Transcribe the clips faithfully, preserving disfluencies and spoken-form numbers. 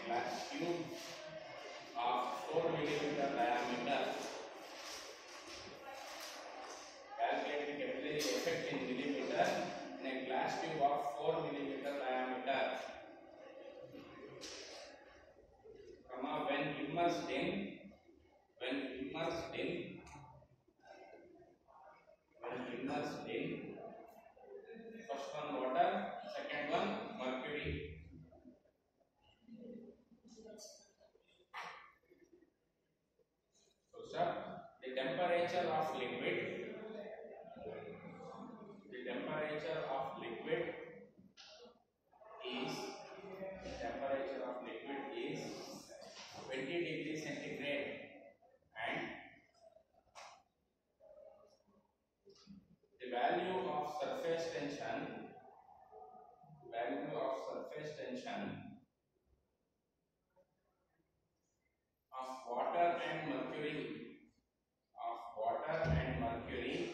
glass tube of four millimeter diameter. Calculate the capillary effect in millimeter in a glass tube of four millimeter diameter. Comma, when immersed in, when immersed in, when immersed in, first one water, second one mercury. So, sir, the temperature of liquid, the temperature of liquid is, the temperature of liquid is twenty degrees centigrade, and the value of surface tension, value of surface tension of water and mercury, of water and mercury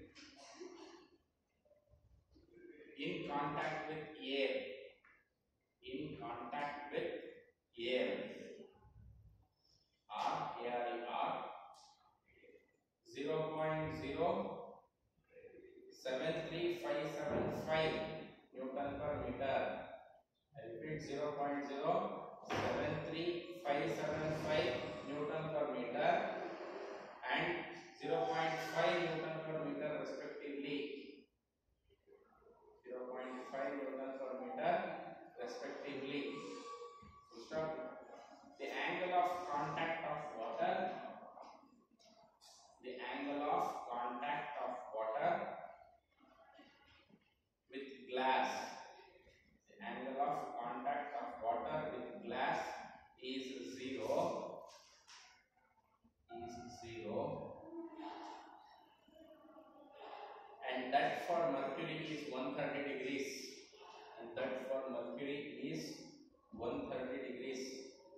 in contact with air, in contact with air, R, A R E R, zero point zero seven three five seven five Newton per meter. I repeat, zero point zero seven three five seven five Newton per meter and zero point five Newton per meter respectively. zero point five Newton per meter respectively. Full stop. The angle of contact of water, the angle of contact of water with glass, the angle of contact of water with glass is zero, is zero, and that for mercury is one hundred thirty degrees, and that for mercury is one hundred thirty degrees.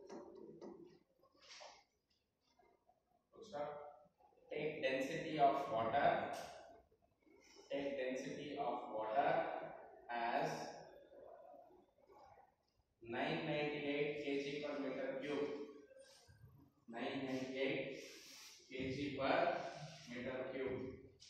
Take density of water, take density of water as nine hundred ninety-eight kilograms per meter cube, nine hundred ninety-eight kilograms per meter cube.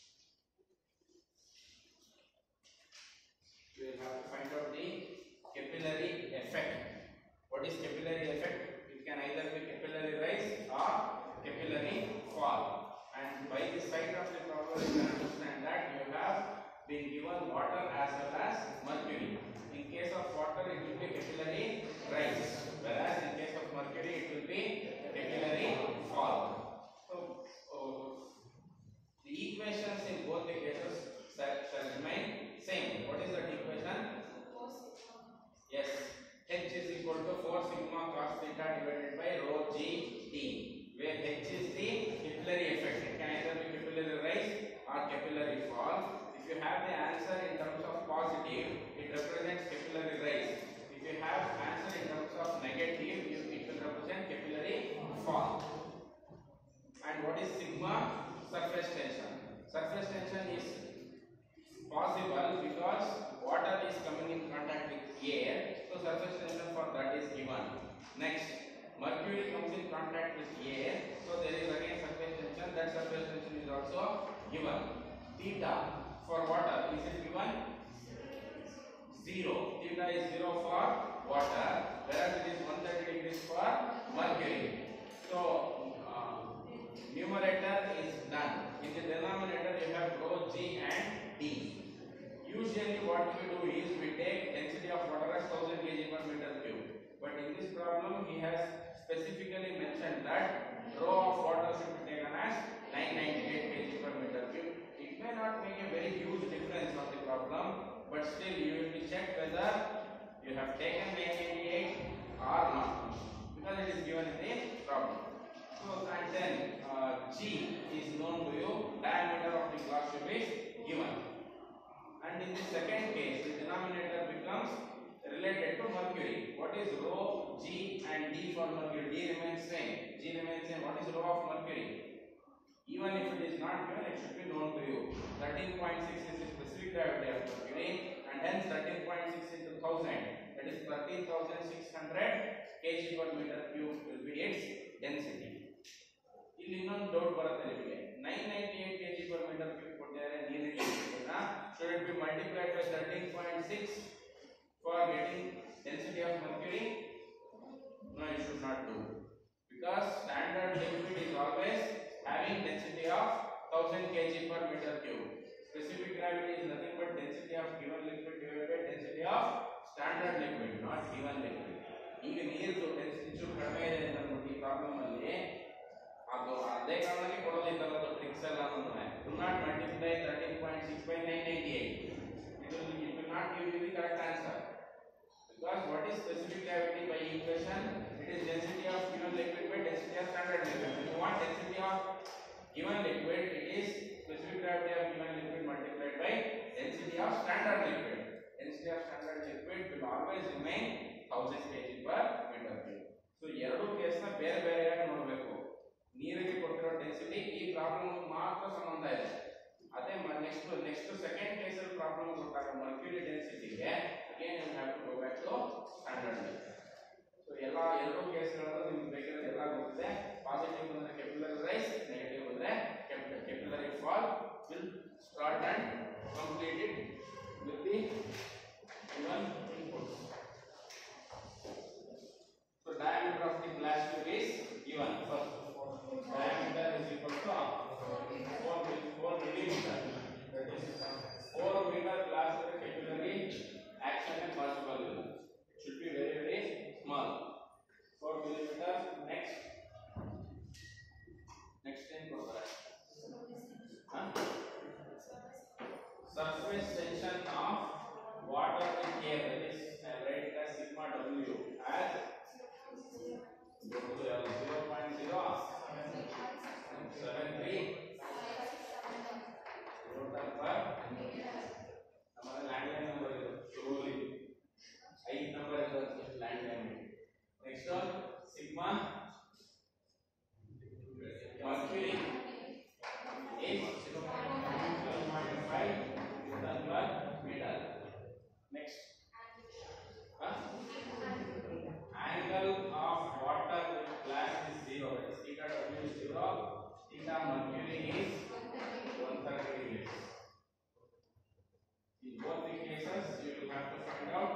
You will have to find out the capillary effect. What is capillary effect? It can either be capillary rise or capillary fall. And by the side of the problem, you can understand that you have been given water as well as mercury. In case of water, it will be capillary rise, whereas in case of mercury, it will be capillary fall. So, uh, the equations in both the cases shall, shall remain same. What is that equation? Yes, H is equal to four sigma cos theta divided by rho g d, where H is the capillary effect. It can either be capillary rise or capillary fall. If you have the answer in terms of positive, it represents capillary rise. If you have answer in terms of negative, it will represent capillary fall. And what is sigma? Surface tension. Surface tension is possible because water is coming in contact with air, so surface tension for that is given. Next, mercury comes in contact with air, so there is again surface tension. That surface tension is also given. Theta for water, is it given? Zero. Theta is zero for water, whereas it is one hundred thirty degrees for mercury. So uh, numerator is done. In the denominator you have rho g and d. Usually what we do is we take density of water as one thousand kilograms per meter cube. But in this problem he has specifically mentioned that rho of water should be taken as nine hundred ninety-eight kilograms per meter cube. It may not make a very huge difference on the problem, but still you will be checked whether you have taken nine hundred ninety-eight or not, because it is given in the problem. So and then uh, G is known to you, diameter of the glass tube is given. And in the second case, the denominator becomes related to mercury. What is rho, G and D for mercury? D remains same. G remains same. What is rho of mercury? Even if it is not given, it should be known to you. thirteen point six is the specific gravity of mercury, and hence thirteen point six into one thousand. that is thirteen thousand six hundred kg per meter cube will be its density. ಇಲ್ಲಿ ಇನ್ನೊಂದು doubt ಬರುತ್ತೆ ನಿಮಗೆ nine ninety-eight kg per meter cube ಕೊಟ್ಟಿದ್ದಾರೆ ನೀರಿನ density should it be multiplied by thirteen point six for getting density of mercury? No, you should not do, because standard liquid is always having density of one thousand kg per meter cube. Specific gravity is nothing but density of given liquid divided by density of standard liquid, not given liquid. ಈಗ ನೀರು density ಚೂರು ಕಡಿಮೆ ಇದೆ ಅಂತ ಈ problem ಅಲ್ಲಿ ಅದು ಅದೇ ಕಾರಣಕ್ಕೆ ಕೊಡೋದಿದ್ದಲ್ಲ ಅದು ಟ್ರಿಕ್ಸ್ ಎಲ್ಲ ಅಂದ್ರೆ do not multiply thirteen point six by nine ninety-eight. It will, it will not give you the correct answer, because what is specific gravity by equation? It is density of given liquid by density of standard liquid. If you want density of given liquid, it is specific gravity of given liquid multiplied by density of standard liquid. Density of standard liquid will always remain one thousand kg per meter cube. So ಎರಡು case ನ ಬೇರೆ ಬೇರೆಯಾಗಿ ನೋಡಬೇಕು. ನೀರಿಗೆ ಕೊಟ್ಟಿರೋ density ಈ problem ಮಾತ್ರ ಸಂಬಂಧ ಇದೆ. ಅದೇ ನೆಕ್ಸ್ಟ್ ನೆಕ್ಸ್ಟ್ ಸೆಕೆಂಡ್ ಕೇಸ್ ಅಲ್ಲಿ ಪ್ರಾಬ್ಲಮ್ ಕೊಟ್ಟಾಗ ಮರ್ಕ್ಯೂರಿ ಡೆನ್ಸಿಟಿಗೆ again you have to go back to standard level. So ಎಲ್ಲ ಎರಡು ಕೇಸ್ಗಳಲ್ಲೂ ನಿಮಗೆ ಬೇಕಿರೋದು ಎಲ್ಲ ಗೊತ್ತಿದೆ. ಪಾಸಿಟಿವ್ ಅಂದ್ರೆ ಕೆಪಿಲರಿ ರೈಸ್, ನೆಗೆಟಿವ್ ಅಂದ್ರೆ capillary fall. Will start and complete it with the given inputs. So diameter of the glass tube is given. First, diameter is equal to four millimeter. That is four meter glass with capillary action and possible. It should be very very small. four millimeter. Next, next thing for that. Huh? Surface tension of water in air, that is I write as sigma W as zero point zero seven three Newton per हमारा landline number is slowly eight number is the landline. Next one, sigma mercury is zero point five Newton per meter. Next, huh? Angle of water with glass is zero. That is theta W is zero. Theta mercury is one hundred thirty degrees. In both the cases, you will have to find out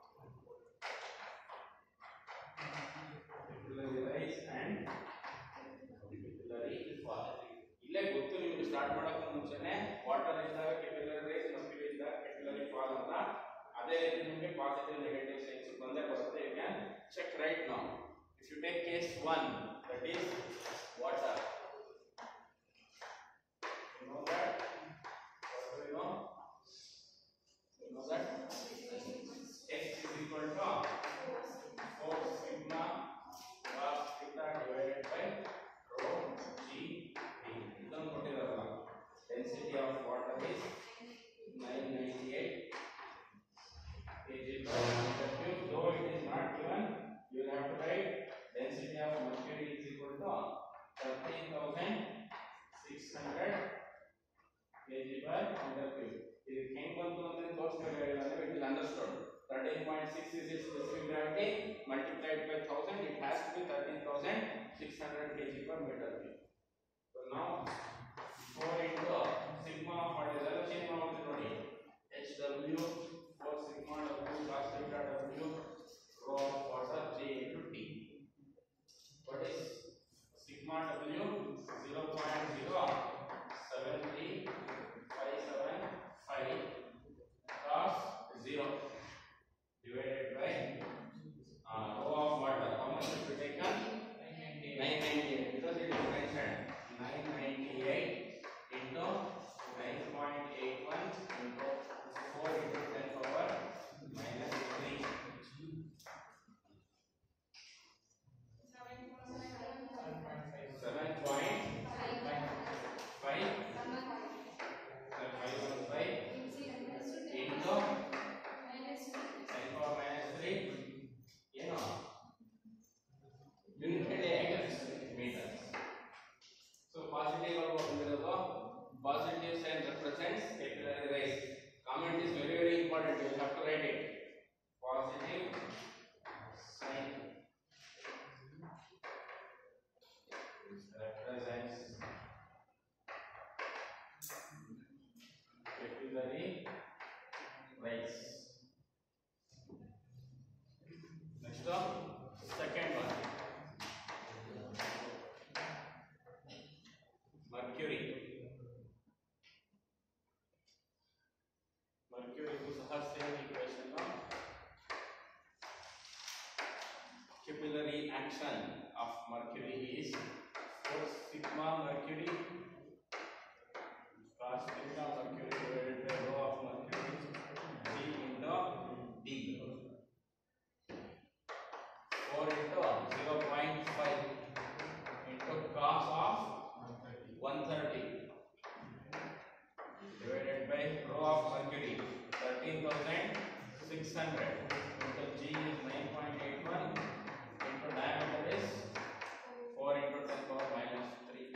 capillary rise and capillary fall. ಇಲ್ಲೇ ಗೊತ್ತು ನಿಮಗೆ start ಮಾಡೋಕೆ ಮುಂಚೆನೆ water ಇದ್ದಾಗ capillary rise, mercury ಇದ್ದಾಗ capillary fall ಅಂತ. ಅದೇ ರೀತಿ ನಿಮಗೆ ಪಾಸಿಟಿವ್ ನೆಗೆಟಿವ್ ಸೈನ್ಸ್ ಬಂದೇ ಬರುತ್ತೆ. You can check right now. If you take case one, that is water, you know that you know you know that x is equal to four sigma cos theta divided by rho g t. ಇದನ್ನು ಕೊಟ್ಟಿದಾರಲ್ಲ, density of water is nine ninety-eight kg per meter cube. Though it is not given, you will have to write density of mercury is equal to thirteen thousand six hundred kg per meter cube. This came ಬಂತು ಅಂದ್ರೆ ತೋರಿಸಬೇಕಾಗಿಲ್ಲ ಅಂದ್ರೆ it is understood. thirteen point six is its specific gravity multiplied by one thousand, it has to be thirteen thousand six hundred kg per meter cube. So now four into sigma of what is the change ಮಾಡುತ್ತೆ ನೋಡಿ, H W four sigma W cos theta W rho of water J into T. What is sigma W? zero point zero seven three five seven five cos zero divided by uh, rho of water. How much should be taken? nine ninety-eight, because it is mentioned nine ninety-eight into nine point eight one into four into ten her same equation now. Capillary action of mercury is force sigma mercury cos theta mercury divided by rho of mercury C into D. four into zero point five into cos of one thirty divided by rho of mercury thirteen thousand six hundred into G is nine point eight one into diameter is four into ten power minus three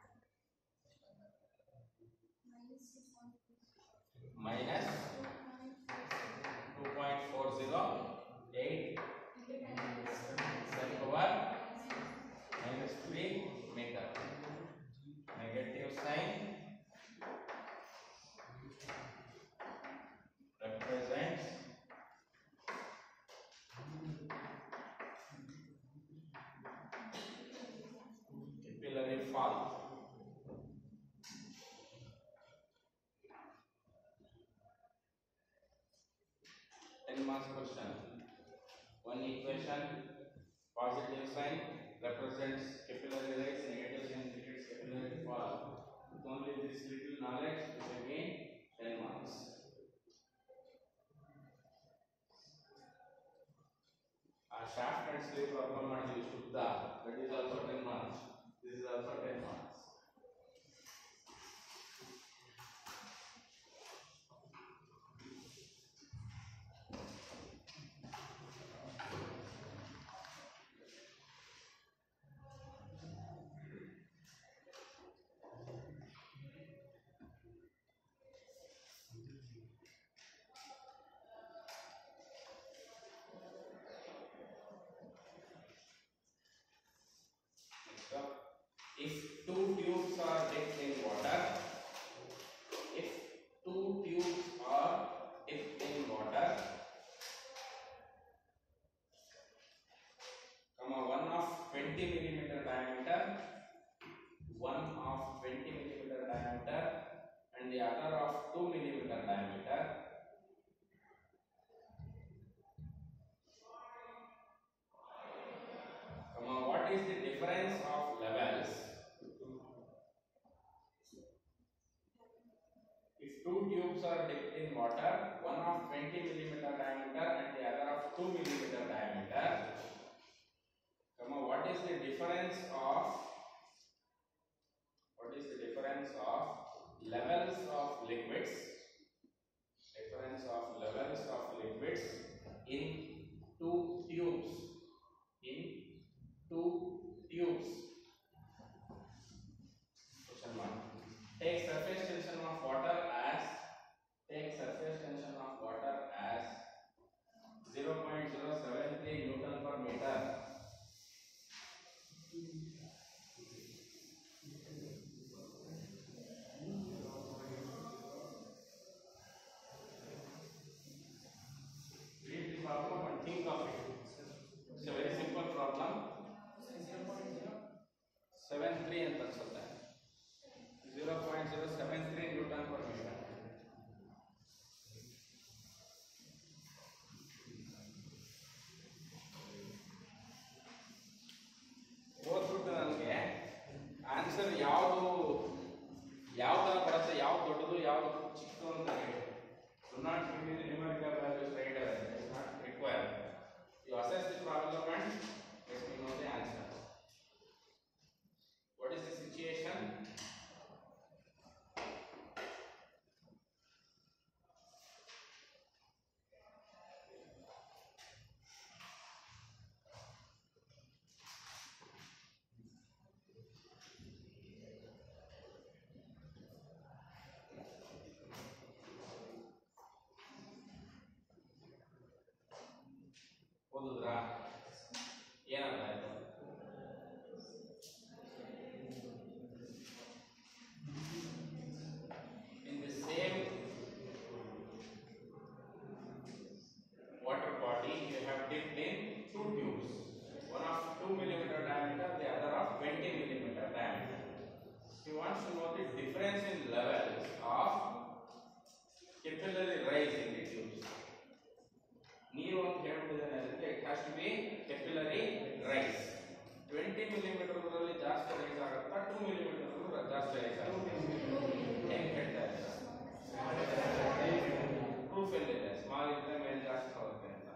minus two point four zero eight ten power minus three meter. Negative sign represents capillary fall. ten marks question. One equation, positive sign represents capillary rise, negative sign indicates capillary fall. With only this little knowledge, is again ten marks. A shaft and slip performed on the Shuddha, that is also ten marks. This is also ten marks. If two tubes are dipped in water, if two tubes are dipped in water, comma, one of twenty millimeter diameter, one of twenty millimeter diameter, and the other of two millimeter diameter, comma, what is the difference of levels? If two tubes are dipped in water, one of twenty millimeter diameter and the other of two millimeter diameter, comma, what is the difference of what is the difference of levels of liquids? Difference of levels of liquids in two tubes. In two tubes. Question one. Take surface tension of water as take surface tension of water as zero point zero seven three Newton per meter. Read the problem and think of it. It's a very simple problem. seven three ಅಂತ ಅನ್ಸುತ್ತೆ. zero point zero seven three Newton per meter. ಓದ್ಬಿಟ್ಟು ನನಗೆ answer ಯಾವುದು ಯಾವ ತರ ಬರುತ್ತೆ, ಯಾವ್ದು ದೊಡ್ಡದು ಯಾವ್ದು ಚಿಕ್ಕದು ಅಂತ ಹೇಳಿ. Do not give me the numerical values right away. It is not required. You assess the problem and let me know the answer. What is the situation? ಓದಿದ್ರಾ? ಏನಂತ ಆಯ್ತು? In the same water body, you have dipped in two tubes, one of two millimeter diameter, the other of twenty millimeter diameter. He wants to know the difference in levels of capillary rise in the tubes. ಜಾಸ್ತಿ ಹೋಗುತ್ತೆ ಅಂತ.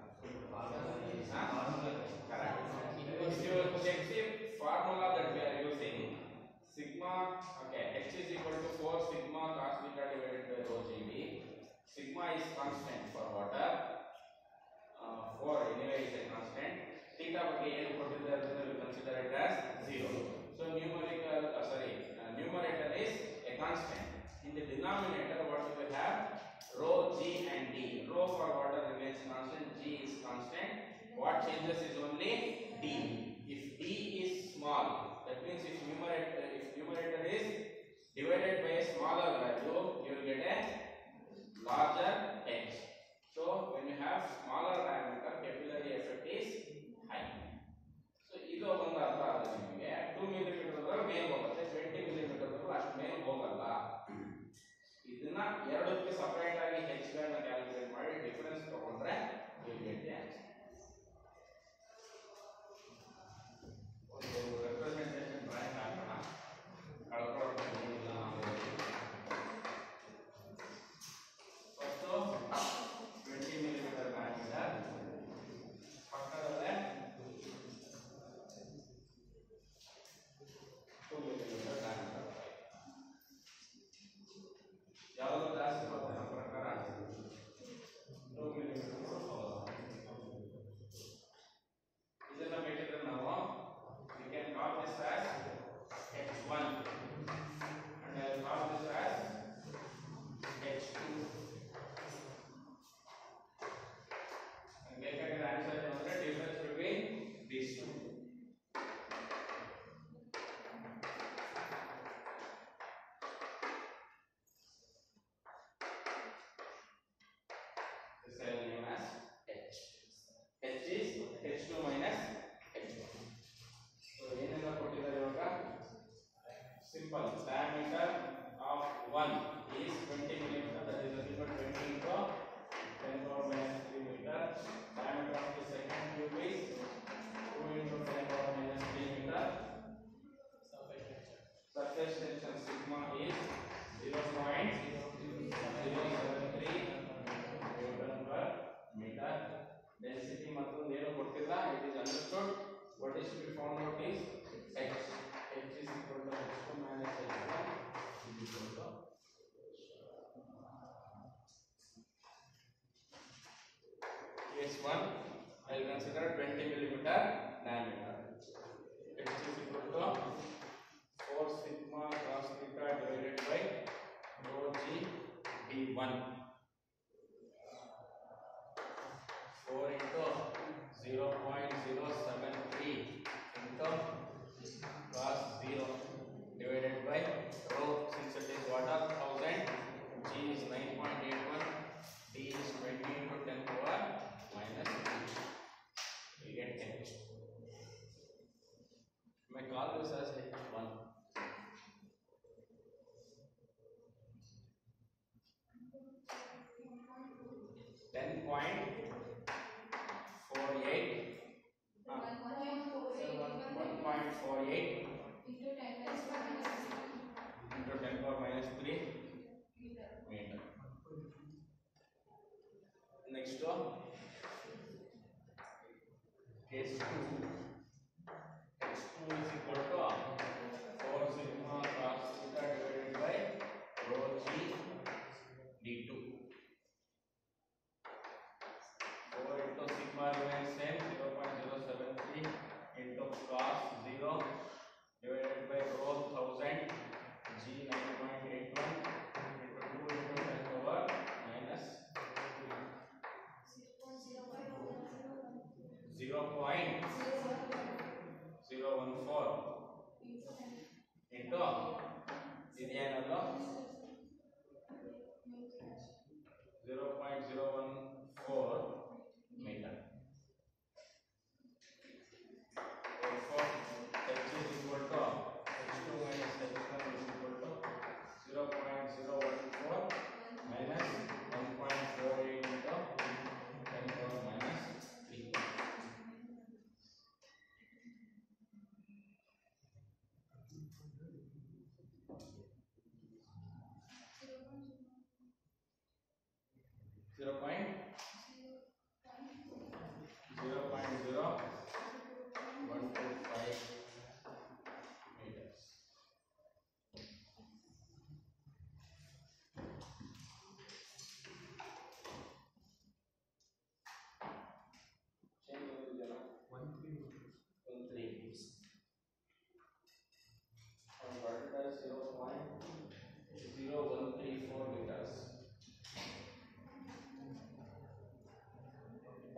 Correct. If you check the formula that we are using, sigma, okay, h is equal to four sigma cos theta divided by rho G B. Sigma is constant for water. Uh, four anyway is a constant. Theta ಬಗ್ಗೆ ಏನು ಕೊಟ್ಟಿದ್ದಾರೆ ಅಂತ we consider it as zero. So numerical, uh, sorry, uh, numerator is a constant. In the denominator, what do we have? Rho, G and D. Rho for water remains constant. G is constant. What changes is only D. If D is small, that means if numerator, if numerator is divided by a smaller value, you will get a larger h. So when you have smaller diameter, capillary effect is high. So ಇದು ಒಂದು ಅರ್ಥ ಆಗುತ್ತೆ ನಿಮಗೆ. two millimeter ವರೆಗೆ ಮೇಲೆ ಹೋಗುತ್ತೆ, twenty millimeter ವರೆಗೆ ಅಷ್ಟು ಮೇಲೆ ಹೋಗಲ್ಲ. ಇದನ್ನ ಎರಡಕ್ಕೆ ಸಪರೇಟ್ ಆಗಿ h ಗಳನ್ನ ಕ್ಯಾಲ್ಕುಲೇಟ್ ಮಾಡಿ ಡಿಫರೆನ್ಸ್ ತಗೊಂಡ್ರೆ you will get the answer. ಒಂದು ರೆಪ್ರೆಸೆಂಟೇಷನ್ ಡ್ರಾಯಿಂಗ್ ಹಾಕೋಣ. ಕಳ್ಕೊಳ್ಳೋದು ಏನಿಲ್ಲ ನಾವು. ಫಸ್ಟು ಟ್ವೆಂಟಿ ಮಿಲಿಮೀಟರ್ ಡಯಾಮೀಟರ್, ಪಕ್ಕದಲ್ಲೇ ಟೂ ಮಿಲಿಮೀಟರ್ ಡಯಾಮೀಟರ್. ಯಾವುದು ಜಾಸ್ತಿ ಬರುತ್ತೆ ನಮ್ಮ ಪ್ರಕಾರ? Two millimetre. ಇದನ್ನ ಬೇಕಿದ್ರೆ ನಾವು we can call this as H one and I will call this as H two. And ಬೇಕಾಗಿರೋ ಆನ್ಸರ್ ಏನಂದ್ರೆ difference between these two. This I will name as H. H is H two minus H one. So ಏನೆಲ್ಲ ಕೊಟ್ಟಿದ್ದಾರೆ ಇವಾಗ? Simple. Diameter of one is twenty millimeter. That is nothing but twenty into ten power minus three meter. Diameter of the second tube is two into ten power minus three meter. Surface tension sigma is zero point zero seven three Newton per meter. Density ಮತ್ತೊಂದು ಏನು ಕೊಟ್ಟಿಲ್ಲ. It is understood. What is to be found out is h. H is equal to h two minus h one is equal to case one. I will consider twenty millimeter diameter. H is equal to four sigma cos theta divided by rho G D one. four into zero point zero seven three into cos zero divided by rho, since it is water, one thousand, G is nine point eight one, D is twenty into ten power minus three. We get H. You may call this as H one. ten point four eight one point four eight into ten power minus three meter. Next one, case two. H two is equal to four sigma cos theta divided by rho G D two. four into sigma remains same, zero point zero seven three into cos zero divided by rho one thousand, G nine point eight one into two into ten power minus zero point zero one four into ಇದೇನಲ್ಲ zero point zero one four meter. Therefore, H is equal to H two minus H one is equal to zero point zero one four minus one point four eight into ten power minus three.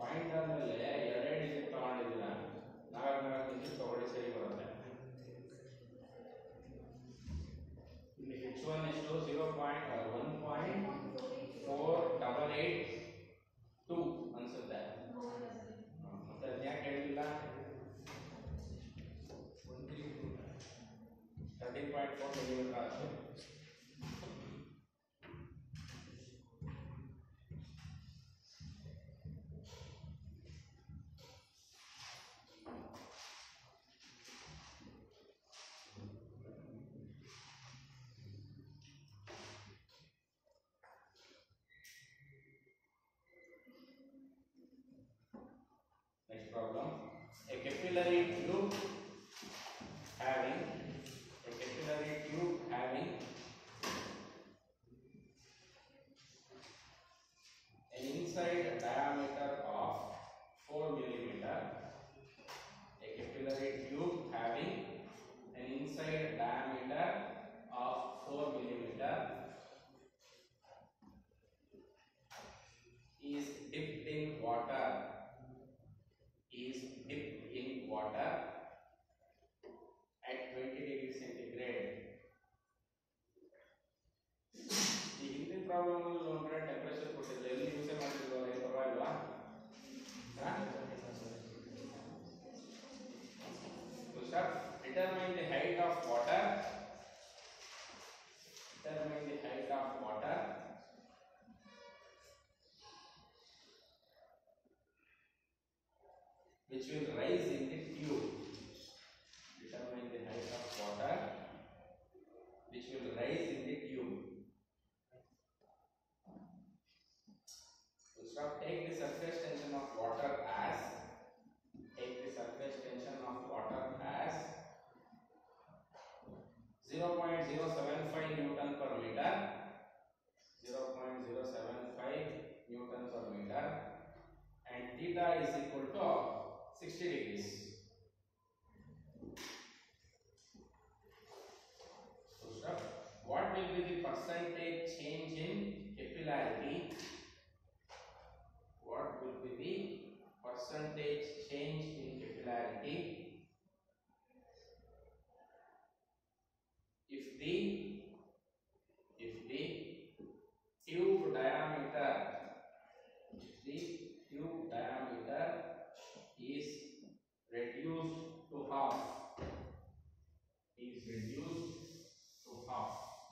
Point ಆದಮೇಲೆ ಎರಡೇ digit ತಗೊಂಡಿದ್ದೀರಾ, ನಾಲ್ಕು ನಾಲ್ಕು digit ತಗೊಳ್ಳಿ, ಸರಿ ಬರುತ್ತೆ. ಇಲ್ಲಿ H one ಎಷ್ಟು zero point one point four double eight two ಅನ್ಸುತ್ತೆ. ಮತ್ತೆ ಅದು ಯಾಕೆ ಹೇಳಿಲ್ಲ? ತರ್ಟೀನ್ ಪಾಯಿಂಟ್ ಫೋರ್ ಮಿಲಿಮೀಟರ್ ಅಷ್ಟೇ. Next problem. A capillary tube having a capillary tube having an inside diameter of four millimeter. A capillary tube having an inside diameter of four millimeter is dipped in water. Is dipped in water at twenty degrees centigrade. ಈ ಹಿಂದಿನ problem ಅಲ್ಲಿ ನೋಡ್ರೆ temperature ಕೊಟ್ಟಿಲ್ಲ, ಎಲ್ಲಿ use ಮಾಡ್ತಿದ್ವಿ ಏನು ಪರವಾಗಿಲ್ವಾ? Determine the height of water. Determine the height of water which will rise in the tube. Determine the height of water which will rise in the tube. So stop. Take the surface tension of water as take the surface tension of water as zero point zero seven five Newton per meter. zero point zero seven five Newton per meter, and theta is equal to sixty degrees. So stop. What will be the percentage change in capillarity? What will be the percentage change in capillarity if the if the tube diameter if the tube diameter is reduced to half is reduced to half.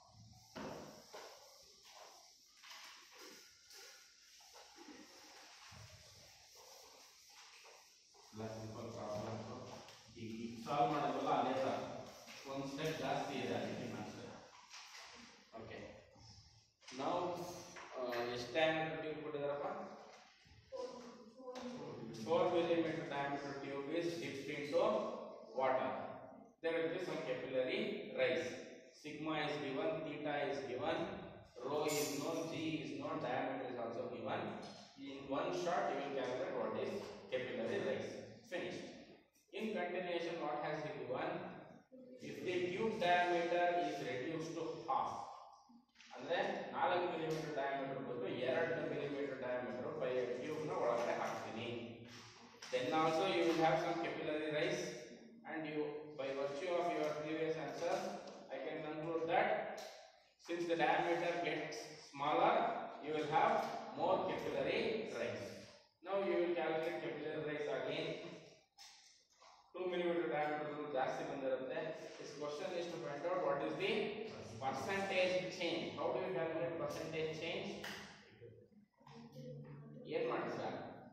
Last simple problem. ಈ solve ಮಾಡೋದಲ್ಲ ಅದೇ ತರ ಒಂದು step ಜಾಸ್ತಿ ಇದೆ ಅದಕ್ಕೆ answer. Okay, ನಾವು ಎಷ್ಟು ಡಯಾಮೀಟರ್ ಟ್ಯೂಬ್ ಕೊಟ್ಟಿದಾರಪ್ಪ? four millimeter diameter tube is dipped into water. There will be some capillary rise. Sigma is given, theta is given, rho is known, g is known, diameter is also given. In one shot you will calculate what is capillary rise. Finished. In continuation, what has been given? If the tube diameter is reduced to half, ಅಂದ್ರೆ ನಾಲ್ಕು millimetre diameter ಬದಲು ಎರಡು millimetre diameter by tube ನ ಒಳಗಡೆ ಹಾಕ್ತೀನಿ. Then also you will have some capillary rise, and you, by virtue of your previous answer, I can conclude that since the diameter gets smaller, you will have more capillary rise. Now you will calculate capillary rise again. two millimeter diameter ಜಾಸ್ತಿ ಬಂದಿರುತ್ತೆ. This question is to find out what is the percentage change. How do you calculate percentage change? ಏನು ಮಾಡ್ತೀರಾ?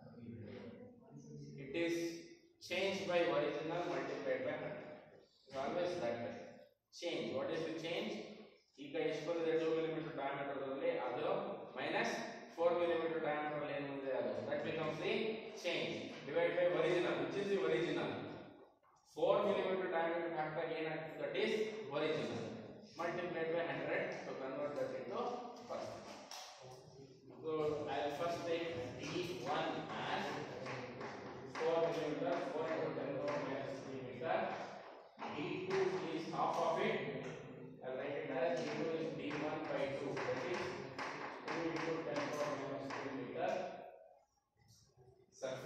It is changed by original multiplied by one hundred. It's always that way. Change. What is the change? ಈಗ ಎಷ್ಟು ಬಂದಿದೆ two millimeter diameter ಅಲ್ಲಿ, ಅದು minus four millimeter diameter ಅಲ್ಲಿ ಏನು ಬಂದಿದೆ ಅದು, that becomes the change. Divide by original, which is the original. four millimeter diameter ಹಾಕಿದಾಗ ಏನಾಗ್ತದೆ? That is original. Multiplied by one hundred to convert that into percent. So I will first take D one as four millimeter, four into ten power minus three meter. D two is half of it. I will write it as D two is D one by two. That is two into ten power minus three meter.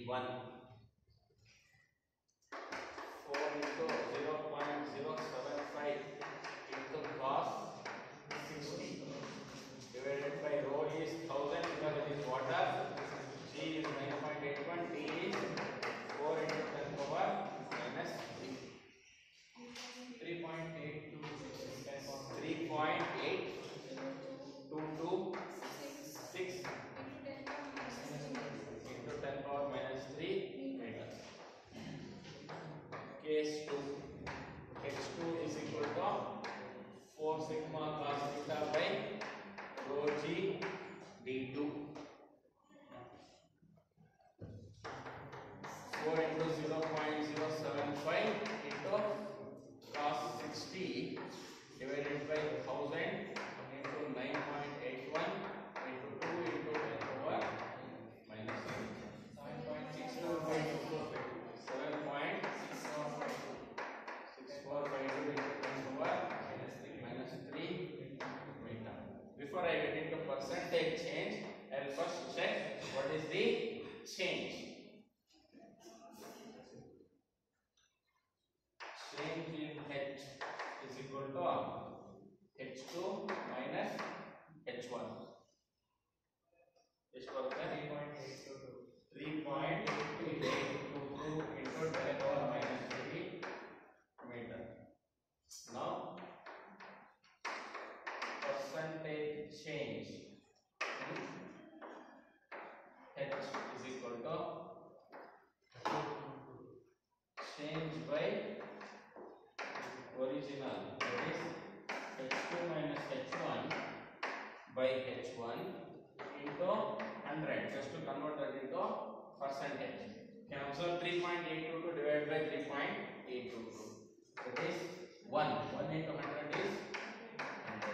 one. four into zero point zero seven five into cos sixty divided by rho is one thousand because it is water. G is nine point eight one. D is four into ten power minus three. three point eight two. three point eight two two six into ten power minus three meters. Case two. H two is equal to four sigma cos theta by rho g d two. four into zero point zero seven five into cos sixty divided by one thousand into nine point eight one into two into ten power minus seven point six four five two. seven point six four five two into ten power minus three meter. Before I get into percentage change, I will first check what is the change. Change in H is equal to H two minus H one. This was three point eight two two. three point eight two two into ten power minus three meter. Now, percentage change in H is equal to change by original, that is H two minus H one by H one into one hundred, just to convert that into percentage. You can observe three point eight two two divided by three point eight two two, that is one. one into one hundred is one hundred.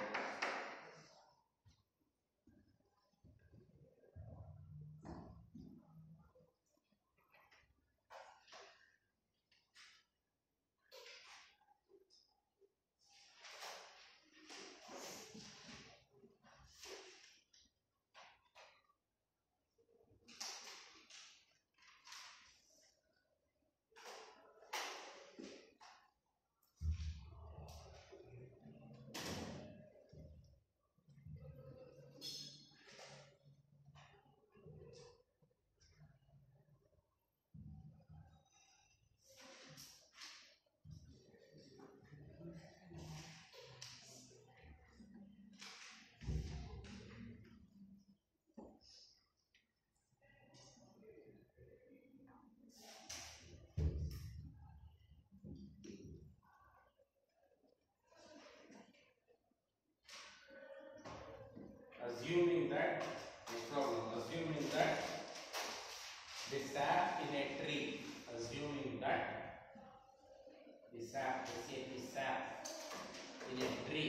Assuming that this problem, assuming that the sap in a tree, assuming that the sap, let's say the sap in a tree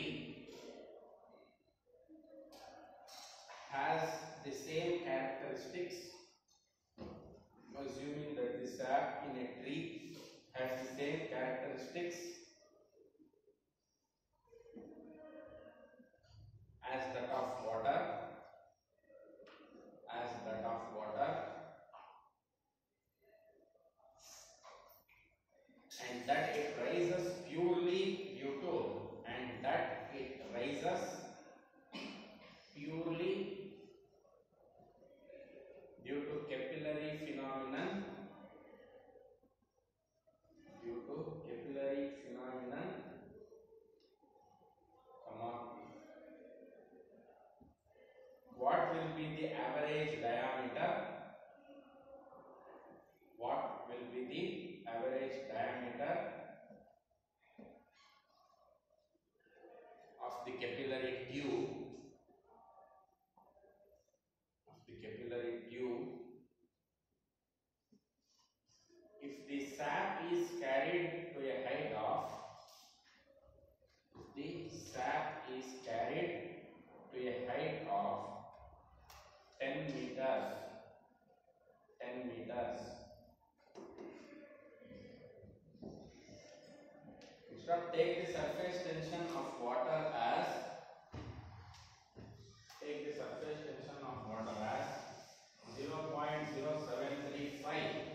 has the same characteristics, assuming that the sap in a tree has the same characteristics as that of water, as that of water, and that it rises purely due to, and that it rises purely due to capillary phenomenon, due to capillary phenomenon, comma, what will be the average diameter? What will be the average diameter of the capillary tube? Of the capillary tube, if the sap is carried to a height of, if the sap is carried to a height of ten meters, ten meters. Instead, take the surface tension of water as, take the surface tension of water as zero point zero seven three five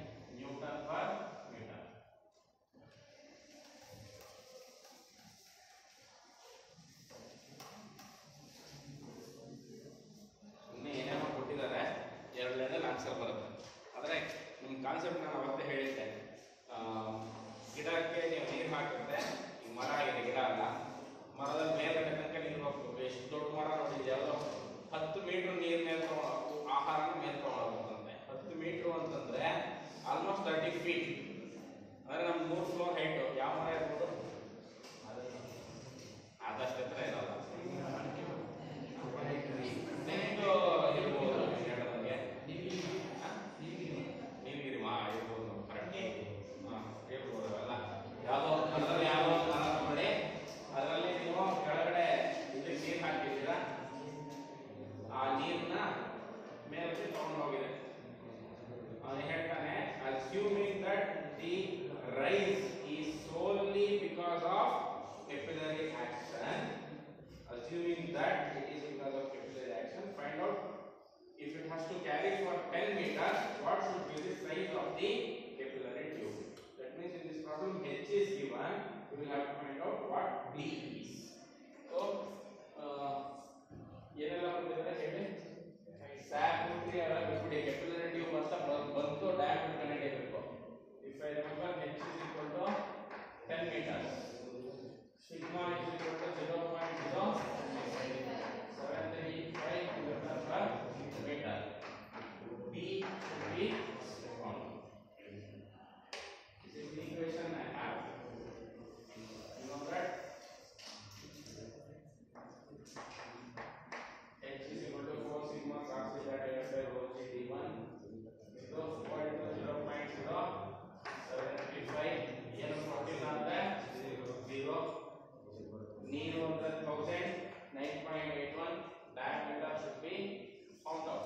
feet ಅಂದರೆ ನಮ್ಮ ಮೂರು floor height ಯಾವ ಮರ ಇರ್ಬೋದು ಆದಷ್ಟು ಹತ್ರ ಇರೋಲ್ಲ next ಇರ್ಬೋದು ಹೇಳೋದಂಗೆ ನೀಲಗಿರಿ ಮಾ ಇರ್ಬೋದು ಕರೆಕ್ಟ್ ಹಾಂ ಇರ್ಬೋದು ಅಲ್ಲ ಯಾವುದೋ ಅದರಲ್ಲಿ ಯಾವುದೋ ಒಂದು ಮರ ತಗೊಳ್ಳಿ ಅದರಲ್ಲಿ ನೀವು ಕೆಳಗಡೆ ಇದಕ್ಕೆ ನೀರು ಹಾಕಿದ್ದೀರಾ ಆ ನೀರನ್ನ ಮೇಲಕ್ಕೆ ತಗೊಂಡು ಹೋಗಿದೆ ಅವನು ಹೇಳ್ತಾನೆ assuming that the rise is solely because of capillary action, assuming that it is because of capillary action, find out if it has to carry for ten meters, what should be the size of the capillary tube. That means in this problem H is given, we will have to find out what D is. So, ಏನೆಲ್ಲ ಕೊಟ್ಟಿದ್ದಾರೆ ಹೇಳಿ sap ಮುಟ್ರಿ ಅವೆಲ್ಲ ಬಿಟ್ಬಿಡಿ capillary tube ಅಂತ ಬಂತು diameter connect ಇರಬೇಕು. If I remember H is equal to ten meters. Sigma is equal to zero point zero seven three five meter per meter. B should be found. This is the equation I have. You know that H is equal to four sigma cos theta divided by rho g d one. So four into zero point zero seven three five. ಏನು ಕೊಟ್ಟಿಲ್ಲ ಅಂದ್ರೆ zero. Near one thousand nine point eight one diameter should be found out,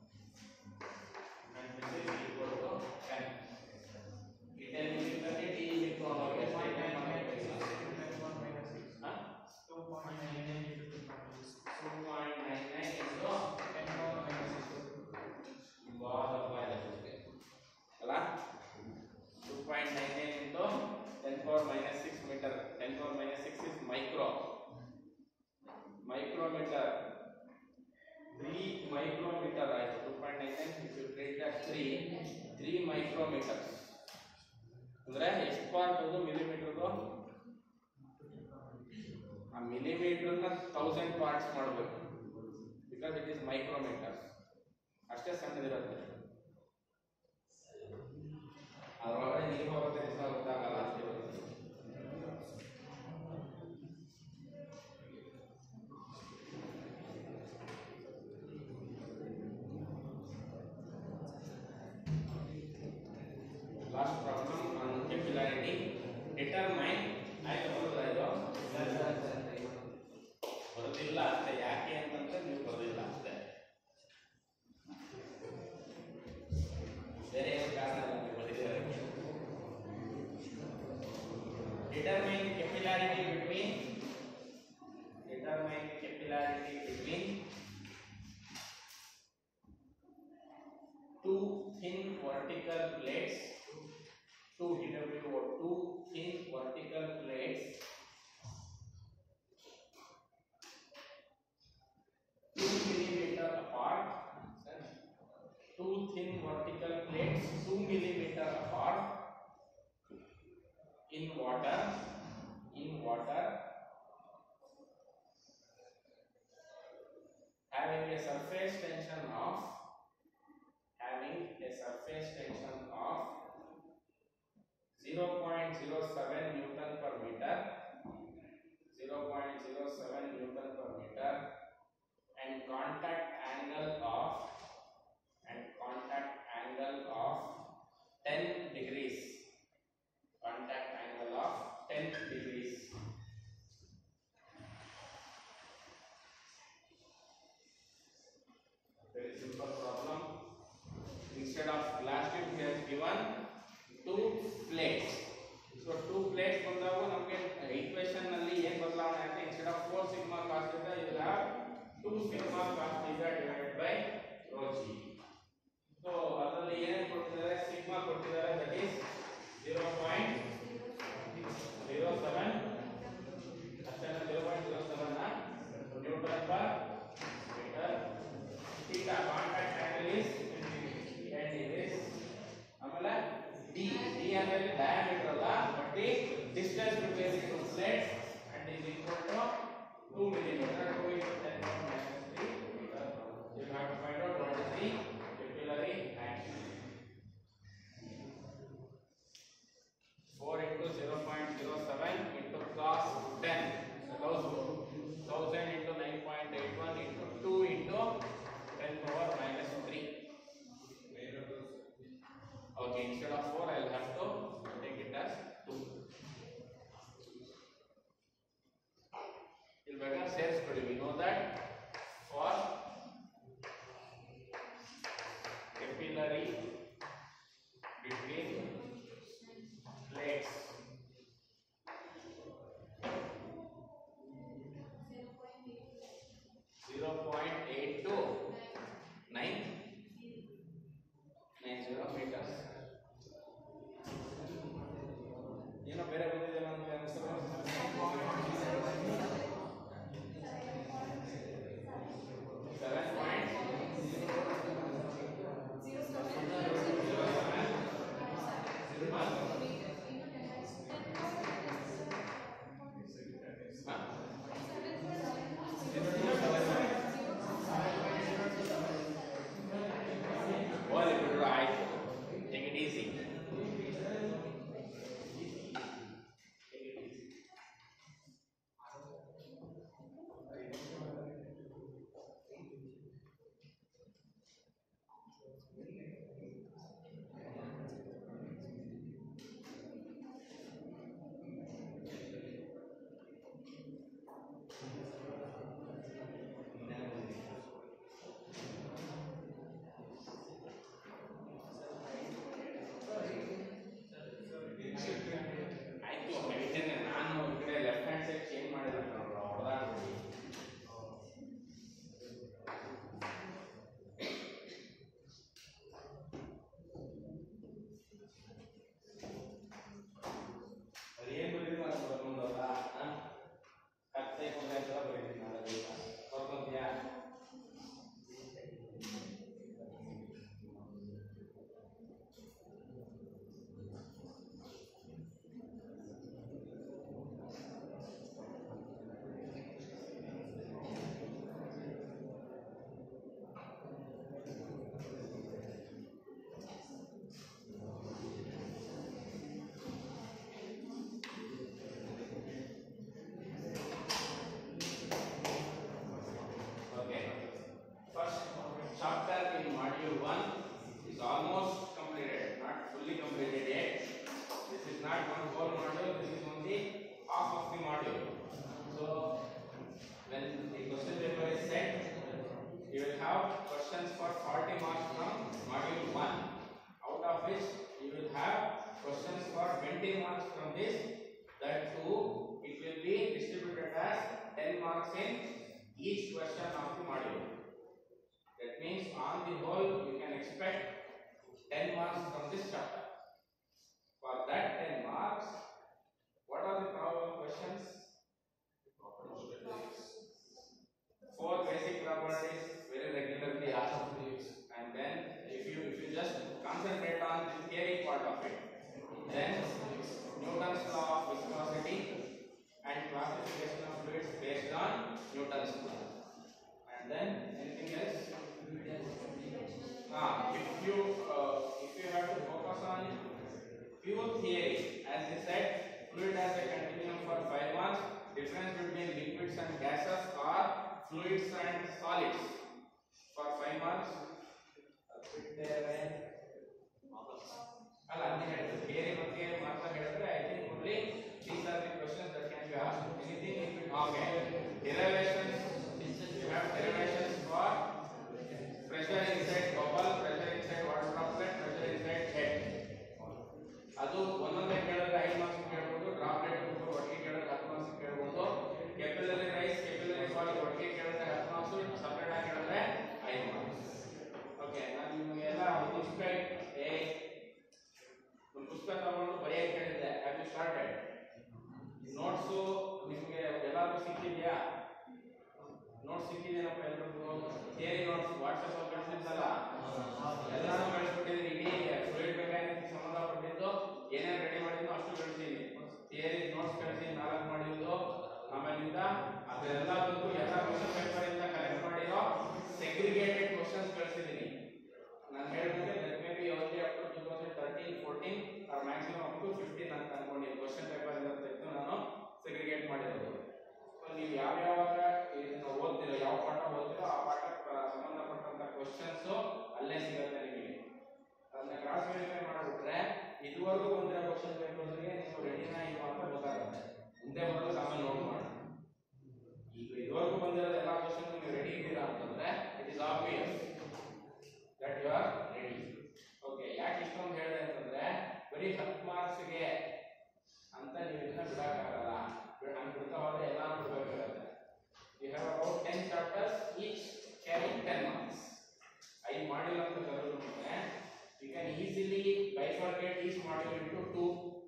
and this is equal to ten. It is equal to D is equal to two point nine nine into two point nine nine into ten power minus six. ಅಲ್ಲ two point nine nine into ten power minus six meter. ten power minus six is micro. Micrometer. three micrometer. Right? two point nine nine. If you treat that three, three micrometers. ಅಂದ್ರೆ ಎಷ್ಟು part ಅದು ಮಿಲಿಮೀಟರ್ದು ಆ ಮಿಲಿಮೀಟರ್ನ thousand parts ಮಾಡಬೇಕು because it is micrometer ಅಷ್ಟೇ ಸಣ್ಣದಿರುತ್ತೆ ಅದರೊಳಗಡೆ ನೀರು ಹೋಗುತ್ತೆ ಅಂತ ಗೊತ್ತಾಗಲ್ಲ ಅಷ್ಟೇ last problem on capillarity. Determine ಆಯ್ತು ಬರೋದಿಲ್ಲ ಇದು ಬರೋದಿಲ್ಲ ಅಷ್ಟೇ ಯಾಕೆ ಅಂತಂದ್ರೆ ನೀವು ಬರೋದಿಲ್ಲ ಅಷ್ಟೇ ಬೇರೆ ಏನು ಕಾರಣ ಇಲ್ಲ ನೀವು ಬರೆದಿದ್ದಾರೆ determine capillarity between determine capillarity between two thin vertical plates two T W or two thin vertical plates two millimeter apart two thin vertical plates two millimeter apart in water in water having a surface tension of having a surface tension of zero point zero seven newton per meter zero point zero seven newton per meter and contact angle of and contact angle of ten degrees contact angle of ten degrees very simple problem instead of glass tube we have questions for forty marks from module one, out of which you will have questions for twenty marks from this. That too, it will be distributed as ten marks in each question of the module. That means on the whole you can expect ten marks from this chapter. For that ten marks, what are the problem questions? Four basic properties very regularly asked, and then if you if you just concentrate on the theory part of it, then Newton's law of viscosity and classification of fluids based on Newton's law, and then anything else? Ah, if you uh, if you have to focus on pure theory, as I said, fluid has a continuum for five marks. Difference between liquids and gases or fluids and solids for five marks. Alla theory ಬಗ್ಗೆ ಮಾತ್ರ ಹೇಳಿದ್ರೆ I think only these are the questions that can be asked. Anything in between? Okay. Derivations. You have derivations for pressure inside bubble, pressure inside water droplet, pressure inside head. ಅದು ಒಂದೊಂದೇ ಕೇಳಿದ್ರೆ ಐದು marks ಕೇಳಬಹುದು, droplet ಒಟ್ಟಿಗೆ ಕೇಳಿದ್ರೆ ಹತ್ತು marks ಕೇಳಬಹುದು, capillary rice capillary solid ಒಟ್ಟಿಗೆ ಕೇಳಿದ್ರೆ ಹತ್ತು ಮಾರ್ಕ್ಸ್, ಸಪರೇಟ್ ಆಗಿ ಕೇಳಿದ್ರೆ ಐದು ಮಾರ್ಕ್ಸ್. ಓಕೆ, ನಾನು ನಿಮಗೆಲ್ಲ ಒಂದು ಪುಸ್ತಕ ಏ ಒಂದು ಪುಸ್ತಕ ತಗೊಂಡು ಬರೆಯಕ್ಕೆ ಹೇಳಿದ್ದೆ. Have you started? ನೋಟ್ಸು ನಿಮಗೆ ಎಲ್ಲರಿಗೂ ಸಿಕ್ಕಿದೆಯಾ? ನೋಟ್ಸ್ ಸಿಕ್ಕಿದೆಯಪ್ಪ ಎಲ್ರಿಗೂ? ಥಿಯರಿ ನೋಟ್ಸ್ ವಾಟ್ಸಪ್ ಅಲ್ಲಿ ಕಳಿಸಿದ್ದಲ್ಲ, ಎಲ್ಲಾನು ಕಳಿಸ್ಬಿಟ್ಟಿದ್ದೀನಿ. ಇಡೀ ಫ್ಲೂಯಿಡ್ ಮೆಕ್ಯಾನಿಕ್ಸ್ ಸಂಬಂಧಪಟ್ಟಿದ್ದು ಏನೇನು ರೆಡಿ ಮಾಡಿದ್ದು ಅಷ್ಟು ಕಳಿಸಿದ್ದೀನಿ. ಥಿಯರಿ ನೋಟ್ಸ್ ಕಳಿಸಿ ನಾಲ್ಕು ಮಾಡಿದ್ದು, ಆಮೇಲಿಂದ ಅದೆಲ್ಲದಕ್ಕೂ ಎಲ್ಲ ಕ್ವಶನ್ ಪೇಪರ್ ಇಂದ ಕಲೆಕ್ಟ್ ಮಾಡಿರೋ ಸೆಗ್ರಿಗೇಟೆಡ್ ಕ್ವಶನ್ಸ್ ಕಳಿಸಿದ್ದೀನಿ. ನಾನು ಹೇಳಿದ್ರೆ that may be only up to two thousand thirteen fourteen or maximum up to fifteen ಅಂತ ಅನ್ಕೊಂಡಿದ್ದೀನಿ. ಕ್ವಶನ್ ಪೇಪರ್ ಇಂದ ತೆಗೆದು ನಾನು ಸೆಗ್ರಿಗೇಟ್ ಮಾಡಿರೋದು. ಸೊ ನೀವು ಯಾವ ಯಾವಾಗ ಇದನ್ನ ಓದ್ತಿರೋ, ಯಾವ ಪಾಠ ಓದ್ತಿರೋ ಆ ಪಾಠಕ್ಕೆ ಸಂಬಂಧಪಟ್ಟಂತ ಕ್ವಶನ್ಸ್ ಅಲ್ಲೇ ಸಿಗುತ್ತೆ ನಿಮಗೆ. ಅದನ್ನ ಕ್ರಾಸ್ ವೆರಿಫೈ ಮಾಡಿಬಿಟ್ರೆ ಇದುವರೆಗೂ ಬಂದಿರೋ ಕ್ವಶನ್ ಪೇಪರ್ಸ್ಗೆ ನೀವು ರೆಡಿನಾ ಇಲ್ವಾ ಅಂತ ಗೊತ್ತಾಗುತ್ತೆ. ಮುಂದೆ ಬರೋದು ಆಮೇಲೆ ನೋಟ್ ಮಾಡೋಣ. ಈಗ ಇದುವರೆಗೂ ಬಂದಿರೋ ಎಲ್ಲ ಕ್ವಶನ್ ನೀವು ರೆಡಿ ಇದ್ದೀರಾ ಅಂತಂದ್ರೆ it is obvious that you are ready. Okay, ಯಾಕೆ ಇಷ್ಟೊಂದು ಹೇಳಿದೆ ಅಂತಂದ್ರೆ ಬರೀ ಹತ್ತು ಮಾರ್ಕ್ಸ್ಗೆ ಅಂತ ನೀವು ಇದನ್ನ ಬಿಡಕ್ಕಾಗಲ್ಲ. ಹಂಗೆ ಬಿಡ್ತಾ ಹೋದ್ರೆ ಎಲ್ಲಾನು ಬಿಡಬೇಕಾಗುತ್ತೆ. You have about ten chapters, each carrying ten marks. ಐದು ಮಾಡ್ಯೂಲ್ ಅಂತ ಕರೆದ್ರೆ you can easily bifurcate each module into two,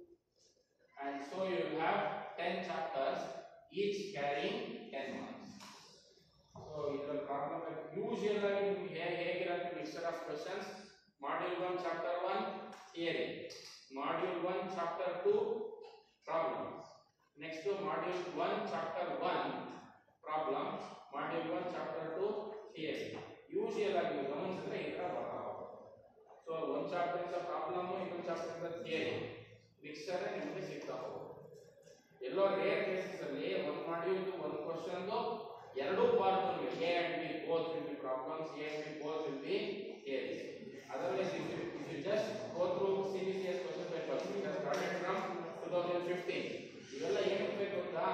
and so you will have ten chapters, each carrying ten marks. So idra problem usually you hegirutte mixture of questions. Module one chapter one theory, module one chapter two problems, next to module one chapter one problem, module one chapter two theory. Usually you ಗಮನಿಸಿದ್ರೆ ಈ ತರ ಬರ್ತಾ ಹೋಗುತ್ತೆ. So one chapter is a problem, ಇನ್ನೊಂದು chapter is a theory. Mixture ನಿಮಗೆ ಸಿಗ್ತಾ ಹೋಗುತ್ತೆ. ಎಲ್ಲೋ rare cases ಅಲ್ಲಿ ಒಂದು ಮಾಡ್ಯೂಲ್ ಒಂದು ಕ್ವಶನ್ ಎರಡು ಪಾರ್ಟ್ ನಿಮಗೆ A and B both will be problems, A and B both will be theories. Otherwise if you, if you just go through C B C S question paper which has started from twenty fifteen, ಇವೆಲ್ಲ ಏನಕ್ಕೆ ಬೇಕು ಗೊತ್ತಾ?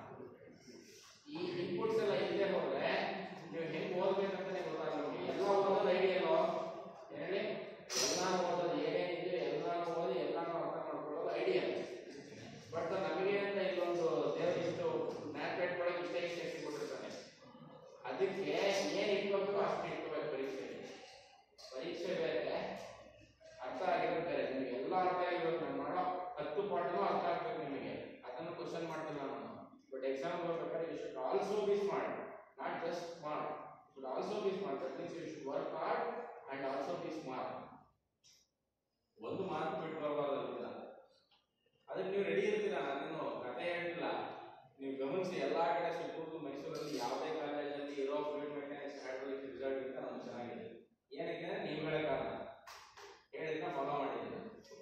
ಈ inputs ಎಲ್ಲ ಇಲ್ಲದೆ ಹೋದ್ರೆ ನೀವು ಹೆಂಗೆ ಓದಬೇಕಂತಾನೆ ಗೊತ್ತಾಗಲ್ಲ. ಎಲ್ಲ ಓದೋದು ಐಡಿಯಾ ಅಲ್ವಾ ಹೇಳಿ? ಎಲ್ಲಾನು ಓದೋದು ಏನೇನಿದೆ ಎಲ್ಲಾನು ಓದಿ ಎಲ್ಲಾನು ಅರ್ಥ ಮಾಡ್ಕೊಳ್ಳೋದು ಐಡಿಯಾ. ಬಟ್ ನಮಗೆ ಅಂತ ಇಲ್ಲೊಂದು ದೇವರು ಇಷ್ಟು ಮ್ಯಾಥ್ಮೆಟ್ ಒಳಗೆ ಇಷ್ಟ ಇಷ್ಟ ಸಿಗ್ಬಿಟ್ಟಿರ್ತಾನೆ. ಅದಕ್ಕೆ ಏನು ಇಟ್ಕೋಬೇಕು ಅಷ್ಟು ಇಟ್ಕೋಬೇಕು. ಪರೀಕ್ಷೆ ಪರೀಕ್ಷೆ ಬೇರೆ, ಅರ್ಥ ಆಗಿರೋದು ಬೇರೆ. ನಿಮಗೆ ಎಲ್ಲ ಅರ್ಥ ಆಗಿರೋದು ನಾನು ಮಾಡೋ ಹತ್ತು ಪಾಠನೂ ಅರ್ಥ ಆಗ್ಬೇಕು ನಿಮಗೆ. ಅದನ್ನು ಕ್ವಶನ್ ಮಾಡ್ತಿಲ್ಲ ನಾನು. ಬಟ್ ಎಕ್ಸಾಮ್ ಹೋಗ್ಬೇಕಾದ್ರೆ you should also be smart, not just smart, should also be smart. That means you should work hard and also be smart. ಒಂದು ಮಾತು ಬಿಟ್ಟು ಬರಬಾರ್ದಲ್ಲ. ಅದಕ್ಕೆ ನೀವು ರೆಡಿ ಇರ್ತೀರಾ, ನಾನೇನು ಕತೆ ಹೇಳಿಲ್ಲ. ನೀವು ಗಮನಿಸಿ, ಎಲ್ಲಾ ಕಡೆ ಸುತ್ತಮುತ್ತ ಮೈಸೂರಲ್ಲಿ ಯಾವುದೇ ಕಾಲೇಜಲ್ಲಿ ಇರೋ ಫ್ಲೂಯಿಡ್ ಮೆಕ್ಯಾನಿಕ್ಸ್ ಹೈಡ್ರಾಲಿಕ್ ರಿಸಲ್ಟ್ ಗಿಂತ ನಮ್ಗೆ ಚೆನ್ನಾಗಿದೆ. ಏನಕ್ಕೆ ನೀವು ಹೇಳೋ ಕಾರಣ ಹೇಳಿದ್ನ ಫಾಲೋ ಮಾಡಿದ್ದೀನಿ.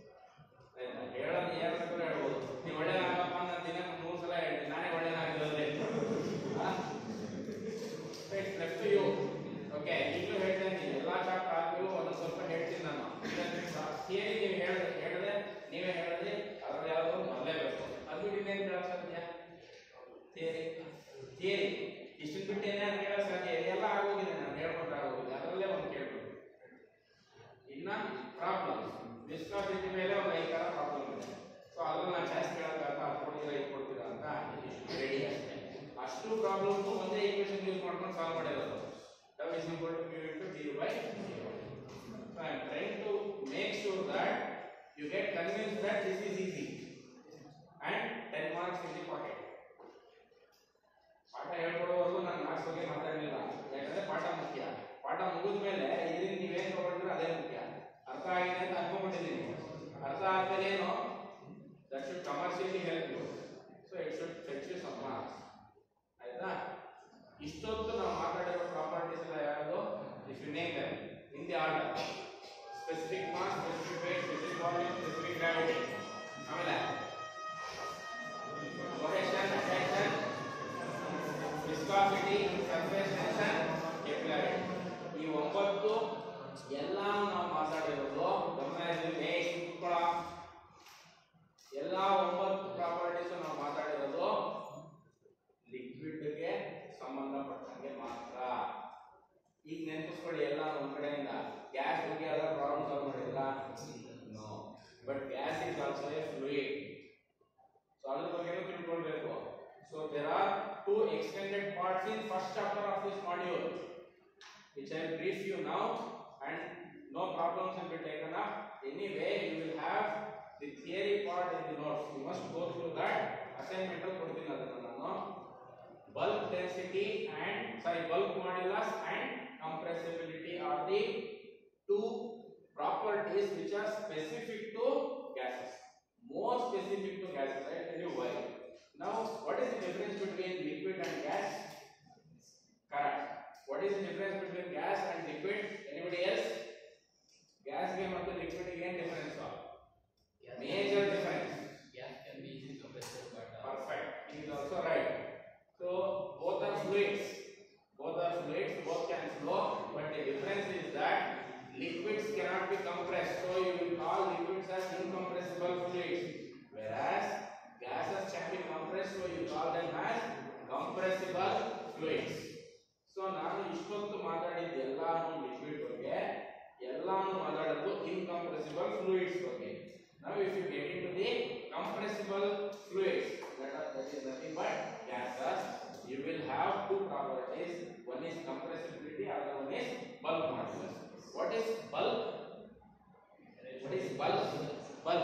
ಹೇಳೋದು ಏನಾದ್ರು ಹೇಳ್ಬೋದು. ನೀವು ಒಳ್ಳೆಯದಾಗಪ್ಪ ಅಂತ ದಿನ ಮೂರು ಸಲ ಹೇಳ್ತೀನಿ, ನಾನೇ ಒಳ್ಳೆಯದಾಗಿರೋದೇ. Left you okay. ಈಗಲೂ ಹೇಳ್ತಾ ಇದ್ದೀನಿ, ಎಲ್ಲ ಚಾಪ್ಟರ್ ಆದ್ಮೇಲೂ ಒಂದು ಸ್ವಲ್ಪ ಹೇಳ್ತೀನಿ ನಾನು. ಥಿಯರಿ ನೀವು ಹೇಳಿದ್ರೆ ಹೇಳಿದ್ರೆ ನೀವೇ ಹೇಳಿದ್ರೆ ಅದ್ರಲ್ಲಿ ಯಾವುದು ಮೊದಲೇಬೇಕು. ಅದು ಬಿಟ್ಟು ಇನ್ನೇನು ಕೇಳಕ್ ಸಾಧ್ಯ? ಥಿಯರಿ ಥಿಯರಿ ಇಷ್ಟು ಬಿಟ್ಟು ಏನೇನು ಕೇಳಕ್ ಸಾಧ್ಯ? ಎಲ್ಲ ಆಗೋಗಿದೆ, ನಾನು ಹೇಳ್ಕೊಟ್ರೆ ಆಗೋಗಿದೆ. ಅದರಲ್ಲೇ ಒಂದು ಸಾಲ್ವ್ ಮಾಡಿರೋದು. Tau is equal to mu into du by dy. So I am trying to make sure that you get convinced that this is easy and ten marks in the pocket. ಪಾಠ ಹೇಳ್ಕೊಡೋವರೆಗೂ ನಾನು marks ಬಗ್ಗೆ ಮಾತಾಡಲಿಲ್ಲ, ಯಾಕಂದ್ರೆ ಪಾಠ ಮುಖ್ಯ. ಪಾಠ ಮುಗಿದ ಮೇಲೆ ಇದರಿಂದ ನೀವೇನು ತಗೊಂಡ್ರೆ ಅದೇ ಮುಖ್ಯ. ಅರ್ಥ ಆಗಿದೆ ಅಂತ ಅನ್ಕೊಂಡ್ಬಿಟ್ಟಿದ್ದೀನಿ. ಅರ್ಥ ಆದ್ಮೇಲೆ ಏನು, that should commercially help you, so it should fetch you some marks. ಆಯ್ತಾ? ಇಷ್ಟೊತ್ತು ನಾವು ಮಾತಾಡಿರೋ ಪ್ರಾಪರ್ಟೀಸ್ ಎಲ್ಲ ಯಾವುದು? If you name them in the order: specific mass, specific weight, specific volume, specific gravity, ಆಮೇಲೆ cohesion, attraction, viscosity, surface tension, capillarity. ಈ ಒಂಬತ್ತು ಎಲ್ಲಾನು ನಾವು ಮಾತಾಡಿರೋದು ಗಮನಿಸಿ ಕುತ್ಕೊಳ್ಳ. ಎಲ್ಲಾ ಒಂಬತ್ತು ಪ್ರಾಪರ್ಟೀಸ್ ನಾವು ಮಾತಾಡಿರೋದು ಲಿಕ್ವಿಡ್ಗೆ ಸಂಬಂಧಪಟ್ಟಂಗೆ ಮಾತ್ರ. ಈಗ ನೆನಪಿಸ್ಕೊಳ್ಳಿ, ಎಲ್ಲ ಒಂದ್ ಕಡೆಯಿಂದ ಗ್ಯಾಸ್ ಬಗ್ಗೆ ಎಲ್ಲ ಪ್ರಾಬ್ಲಮ್ ಸಾಲ್ವ್ ಮಾಡಿಲ್ಲ. No, but gas is also a fluid. So ಅದ್ರ ಬಗ್ಗೆನೂ ತಿಳ್ಕೊಳ್ಬೇಕು. So there are two extended parts in first chapter of this module, which I brief you now, and no problems will be taken up. Anyway, you will have the theory part in the notes. You must go through that. Assignment of kodtini adana nanu. Bulk density and sorry bulk modulus and compressibility are the two properties which are specific to gases. More specific to gases. I tell you why. Now, what is the difference between liquid and gas? Correct. What is the difference between gas and liquid? Anybody else? Gas game and liquid again difference. Yes. Major difference. Gas can be easily compressed, but uh, perfect. He is also right. So both are fluids. Both are fluids. Both can flow. But the difference is that liquids cannot be compressed. So you will call liquids as incompressible fluids, whereas gases can be compressed. So you call them as compressible fluids. So ನಾನು ಇಷ್ಟೊತ್ತು ಮಾತಾಡಿದ ಎಲ್ಲಾನು liquid ಬಗ್ಗೆ, ಎಲ್ಲಾನು ಮಾತಾಡೋದು incompressible fluids ಬಗ್ಗೆ. Now if you get into the compressible fluids, that, are, that is nothing but gases, you will have two properties. One is compressibility, other one is bulk modulus. What is bulk? What is bulk? Bulk.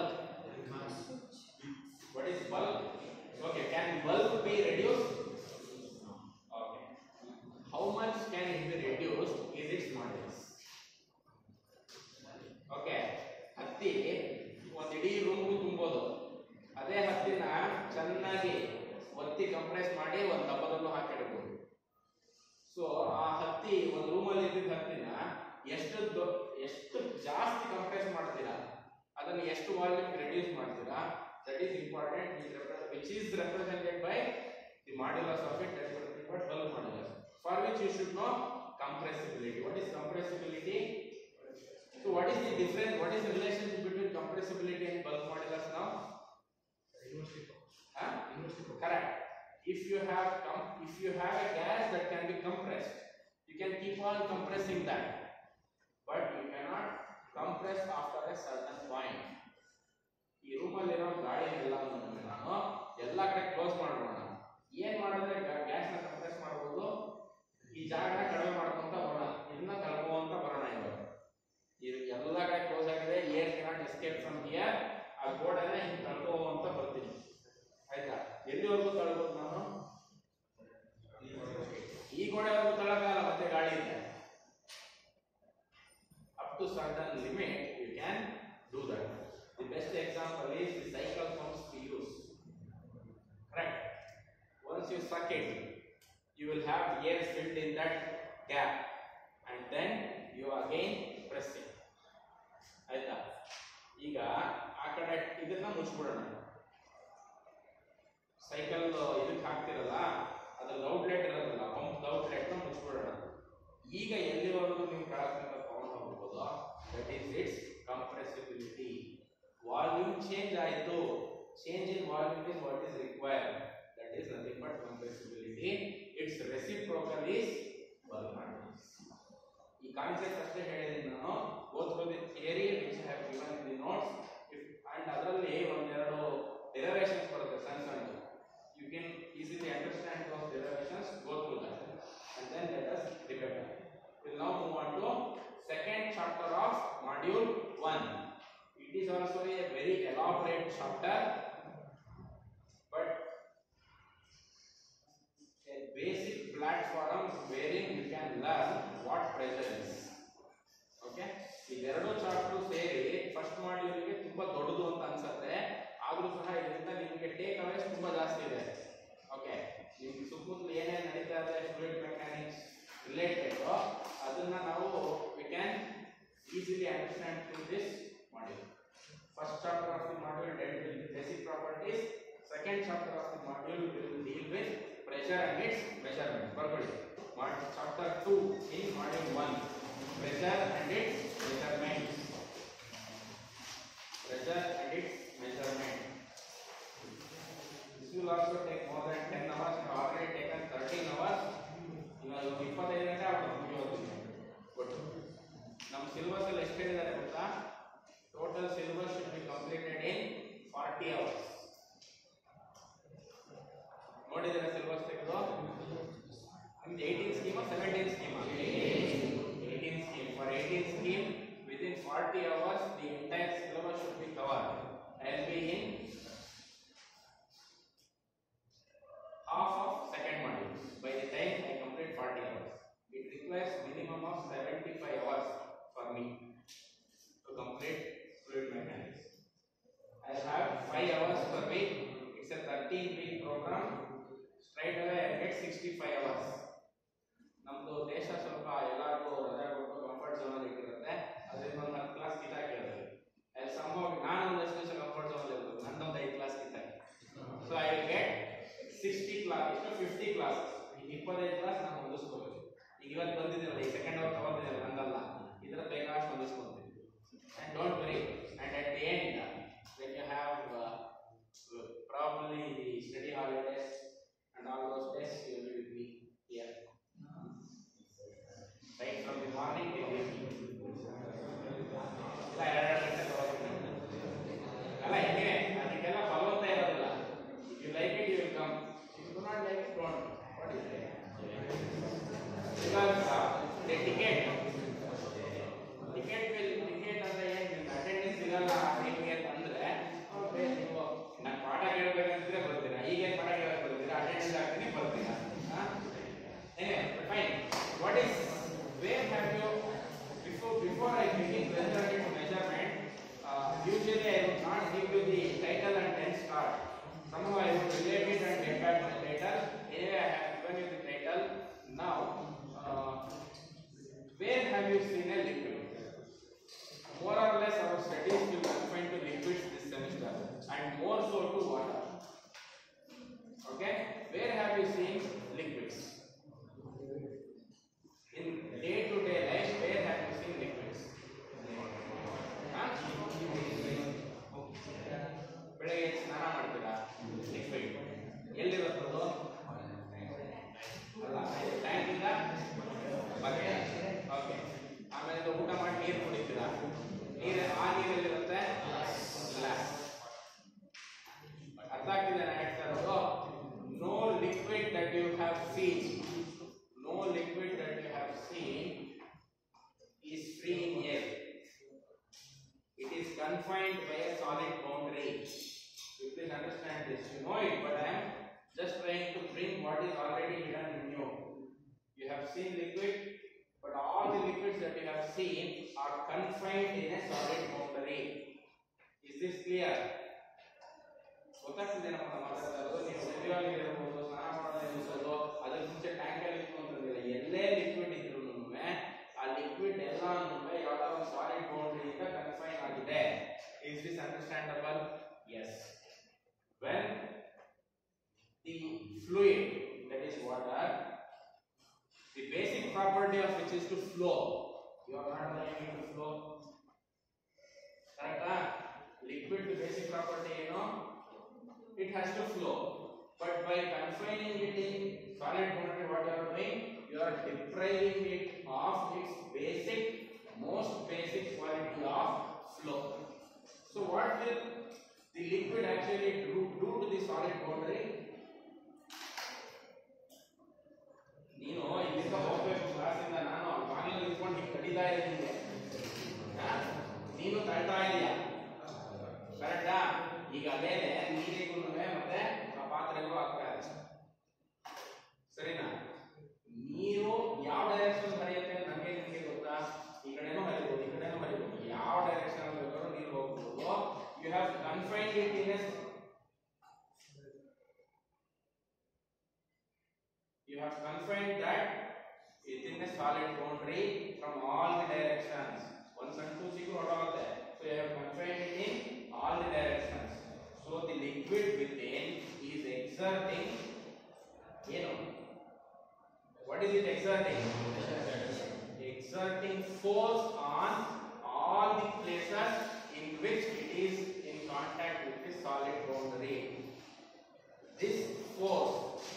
What is bulk? Okay, can bulk be reduced? How much can it be reduced is its modulus. Okay, ಹತ್ತಿ ಒಂದು ಇಡೀ ರೂಮ್ಗೂ ತುಂಬೋದು. ಅದೇ ಹತ್ತಿನ ಚೆನ್ನಾಗಿ ಒತ್ತಿ compress ಮಾಡಿ ಒಂದು ಡಬ್ಬದಲ್ಲೂ ಹಾಕಿಡಬಹುದು. ಸೊ ಆ ಹತ್ತಿ ಒಂದು ರೂಮಲ್ಲಿ ಇದ್ದಿದ್ದ ಹತ್ತಿನ ಎಷ್ಟು ಎಷ್ಟು ಜಾಸ್ತಿ ಕಂಪ್ರೆಸ್ ಮಾಡ್ತೀರಾ, ಅದನ್ನು ಎಷ್ಟು ವಾಲ್ಯೂಮ್ ರೆಡ್ಯೂಸ್ ಮಾಡ್ತೀರಾ, that is important, which is represented by the modulus of it, that is but bulk modulus. For which you should know compressibility. What is compressibility? So what is the difference? What is the relationship between compressibility and bulk modulus now? Huh? Correct. If you have if you have a gas that can be compressed, you can keep on compressing that, but you cannot compress after a certain point. ಈ ರೂಮಲ್ಲಿ ಇರೋ ಗಾಳಿ ಎಲ್ಲ ನಾನು ಎಲ್ಲ ಕಡೆ close ಮಾಡೋಣ. ಏನ್ ಮಾಡಿದ್ರೆ ಗ್ಯಾಸ್ ನ ಕಂಪ್ರೆಸ್ ಮಾಡಬಹುದು, ಈ ಜಾಗನ ಕಡಿಮೆ ಮಾಡ್ಕೊಂತ ಬರೋಣ, ಇದನ್ನ ತಳ್ಕೊಂತ ಬರೋಣ. ಇವಾಗ ಇದು ಎಲ್ಲ ಕಡೆ ಕ್ಲೋಸ್ ಆಗಿದೆ, air cannot escape from here. ಆ ಗೋಡೆನ ಹಿಂಗೆ ತಳ್ಕೊಂತ ಬರ್ತೀನಿ. ಆಯ್ತಾ? ಎಲ್ಲಿವರೆಗೂ ತಳ್ಬೋದು ನಾನು? ಈ ಗೋಡೆವರೆಗೂ ತಳ್ಳಕ್ಕಾಗಲ್ಲ, ಮತ್ತೆ ಗಾಳಿ ಇದೆ. Up to certain limit you can do that. The best example is the cycle pumps we use. Correct? Once you suck it, you will have air filled in that gap, and then you again press it. ಆಯ್ತಾ? ಈಗ ಆ ಕಡೆ ಇದನ್ನ ಮುಚ್ಚಿಬಿಡೋಣ. Cycle ಇದಕ್ಕೆ ಹಾಕ್ತಿರಲ್ಲ, ಅದ್ರ outlet ಇರೋದಲ್ಲ, pump outlet ನ ಮುಚ್ಚಿಬಿಡೋಣ. ಈಗ ಎಲ್ಲಿವರೆಗೂ ನೀವು ಕಳಕಂತ ತಗೊಂಡು ಹೋಗ್ಬೋದು, that is its compressibility. Volume change ಆಯಿತು. Change in volume is what is required. That is nothing but compressibility. Its reciprocal is bulk modulus. ಈ ಕಾನ್ಸೆಪ್ಟ್ ಅಷ್ಟೇ ಹೇಳಿದ್ದೀನಿ ನಾನು. Go through the theory which I have given in the notes. If and ಅದರಲ್ಲಿ ಒಂದೆರಡು derivations ಬರುತ್ತೆ ಸಣ್ಣ ಸಣ್ಣ. You can easily understand those derivations. Go through that, and then let us module one. It is also a very elaborate chapter, but a basic platform wherein you can learn what pressure is. Okay, ಇದೆರಡು chapter ಸೇರಿ first module ಗೆ ತುಂಬಾ ದೊಡ್ಡದು ಅಂತ ಅನ್ಸುತ್ತೆ, ಆದ್ರೂ ಸಹ ಇದರಿಂದ ನಿಮಗೆ ಟೇಕ್ ಅವೇಸ್ ತುಂಬಾ ಜಾಸ್ತಿ ಇದೆ. ಓಕೆ, ನಿಮ್ಗೆ ಸುತ್ತಮುತ್ತಲು ಏನೇನು ನಡೀತಾ ಇದೆ ಫ್ಲೂಯಿಡ್ ಮೆಕ್ಯಾನಿಕ್ಸ್ ರಿಲೇಟೆಡ್ ಅದನ್ನ ನಾವು we can easily understand through this module. First chapter of the module dealt with basic properties. Second chapter of the module will deal with pressure and its measurement. ಬರ್ಕೊಳ್ಳಿ, chapter two in module one, pressure and its measurement. Pressure and its measurement. This will also take more than ten hours. I have already taken thirteen hours. ಇವಾಗ ಇಪ್ಪತ್ತೈದು ಗಂಟೆ ಆಗ್ಬೋದು ಮುಗಿಯೋದು. But ನಮ್ಮ syllabus ಅಲ್ಲಿ ಎಷ್ಟು ಹೇಳಿದ್ದಾರೆ ಗೊತ್ತಾ? Total syllabus should be completed in forty hours. ನೋಡಿದ್ರೆ ಸಿಲೆಬಸ್ ತೆಗೆದು ನಿಮ್ದು eighteen scheme or seventeen scheme? eighteen scheme. For eighteen scheme within forty hours the entire syllabus should be covered. I will be in half of second module by the time I complete forty hours. It requires minimum of seventy-five hours for me to complete fluid mechanics. I have five hours per week. It's a thirteen week program. Straight away I get sixty-five hours. ನಮ್ದು ದೇಶ ಸ್ವಲ್ಪ ಎಲ್ಲರಿಗೂ ರಜೆ ಕೊಟ್ಟು comfort zone ಅಲ್ಲಿ ಇಟ್ಟಿರುತ್ತೆ, ಅದರಿಂದ ಒಂದು ಹತ್ತು ಕ್ಲಾಸ್ ಕಿತ್ತಾಕಿ ಹೇಳ್ತೀವಿ. ಅಲ್ಲಿ ಸಂಭವ ನಾನು ಒಂದಷ್ಟು ದಿವಸ ಕಂಫರ್ಟ್ ಝೋನ್ ಅಲ್ಲಿ ಇರ್ಬೋದು, ನಂದೊಂದು ಐದು ಕ್ಲಾಸ್ ಕಿತ್ತಾಕಿ. So I will get sixty class, ಇಷ್ಟು ಫಿಫ್ಟಿ ಕ್ಲಾಸ್, ಈಗ ಇಪ್ಪತ್ತೈದು ಕ್ಲಾಸ್ ನಾನು ಹೊಂದಿಸ್ಕೋಬೇಕು. ಈಗ ಇವತ್ತು ಬಂದಿದ್ದೀರಲ್ಲ, ಈ ಸೆಕೆಂಡ್ ಅವರ್ ತಗೊಂಡಿದ್ದೀರಲ್ಲ, ನಂದಲ್ಲ, ಇದರ ಬೇಕಾಷ್ಟು ಹೊಂದಿಸ್ಕೊತೀನಿ. And don't worry, and at the end when you have uh, probably the study holidays and all those days, you will be with me here. Right from the morning till the evening. ಅಲ್ಲ ಹೆಂಗೆ ಅದಕ್ಕೆಲ್ಲ ಫಲವಂತ ಇರೋದಿಲ್ಲ. If you like it, you will come. If you do not like it, don't. What is it? Because uh, the ticket, ticket will ticket ಅಂದ್ರೆ ಏನು, ನಿಮ್ಮ attendance ಸಿಗಲ್ಲ ನಿಮಗೆ ಅಂತಂದ್ರೆ ನೀವು ನಾನು ಪಾಠ ಕೇಳಬೇಕಂದ್ರೆ ಬರ್ತೀರಾ, ಈಗೇನು ಪಾಠ ಕೇಳಕ್ಕೆ ಬರ್ತೀರಾ, ಅಟೆಂಡೆನ್ಸ್ ಆಗ್ತೀನಿ ಬರ್ತೀರಾ. ಏನೇ fine. What is where have you before before I begin pressure and measurement, uh, usually I would not give you the title and then start. Somehow I would relate it and get back to the title. Anyway, I have given you the title. Now uh, where have you seen a liquid? More or less our studies will confine to liquids this semester and more so to water. Okay, where have you seen liquids? In day to day life, where have you seen liquids? Huh? ಬೆಳಗ್ಗೆ ಸ್ನಾನ ಮಾಡ್ತೀರಾ, liquid ಎಲ್ಲಿರುತ್ತದು? ಅಲ್ಲ, tank ಇಂದ bucket. Okay, ಆಮೇಲೆ ಊಟ ಮಾಡಿ ನೀರು ಕುಡಿತೀರಾ, ನೀರು ಆ ನೀರಲ್ಲಿರುತ್ತೆ ಗ್ಲಾಸ್. ಅರ್ಥ ಆಗ್ತಿದೆ ನಾನು ಹೇಳ್ತಾ ಇರೋದು? No liquid that you have seen, no liquid that you have seen is free in air. It is confined by a solid boundary. You please understand this. You know it, but I am just trying to bring what is already hidden in you. You have seen liquid, but all the liquids that you have seen are confined in a solid boundary. Is this clear? ಗೊತ್ತಾಗ್ತಿದೆ ನಮ್ಮ ಮಾತಾಡೋದು. ನೀವು ಸರಿಯಾಗಿ ಇರಬಹುದು, ಸ್ನಾನ ಮಾಡೋದು, ಅದ್ರ ಮುಂಚೆ ಟ್ಯಾಂಕ್ ಅಲ್ಲಿ ಇಟ್ಕೊಂಡ್ರೆ ಎಲ್ಲೇ ಲಿಕ್ವಿಡ್ ಇದ್ರು ಆ ಲಿಕ್ವಿಡ್ ಎಲ್ಲಾನು ಯಾವ್ದೋ ಒಂದು ಸಾಲಿಡ್ ಬೌಂಡ್ರಿ ಇಂದ ಕನ್ಫೈನ್ ಆಗಿದೆ. Is this understandable? Yes. When the fluid, that is water, the basic property of which is to flow. You are not going to flow, ಕರೆಕ್ಟಾ? ಲಿಕ್ವಿಡ್ ದಿ ಬೇಸಿಕ್ ಪ್ರಾಪರ್ಟಿ ಏನು? It has to flow, but by confining it in solid boundary, what you are doing? You are depriving it of its basic, most basic quality of flow. So what will the liquid actually do, do to the solid boundary? ನೀನು ಇಲ್ಲಿಂದ ಹೋಗ್ಬೇಕು ಕ್ಲಾಸಿಂದ, ನಾನು ಬಾಗಿಲು ನಿಂತ್ಕೊಂಡು ಹಿಂಗೆ ಕಡಿತಾ ಇದ್ದೀನಿ, ನೀನು ತಳ್ತಾ ಇದೀಯ ಕರೆಕ್ಟಾ. ಈಗ ಮೇಲೆ ನೀರಿಗೂ ಮತ್ತೆ ಆ ಪಾತ್ರೆಗೂ ಆಗ್ತಾ ಇದೆ ಸರಿನಾ. ನೀರು ಯಾವ ಡೈರೆಕ್ಷನ್ ಹರಿಯುತ್ತೆ ನನಗೆ ನಿಮಗೆ ಗೊತ್ತಾ. ಈ ಕಡೆನೂ ಹರಿಬಹುದು ಈ ಕಡೆನೂ ಹರಿಬಹುದು ಯಾವ ಡೈರೆಕ್ಷನ್ ಅಲ್ಲಿ ಬೇಕಾದ್ರೂ ನೀರು ಹೋಗ್ಬೋದು. You have confined it in a you have confined that within a solid boundary from all the directions. One and two sigu hodagutte. So you have confined it in all the directions. So the liquid within is exerting, you know, what is it exerting? Exerting force on all the places in which it is in contact with the solid boundary. This force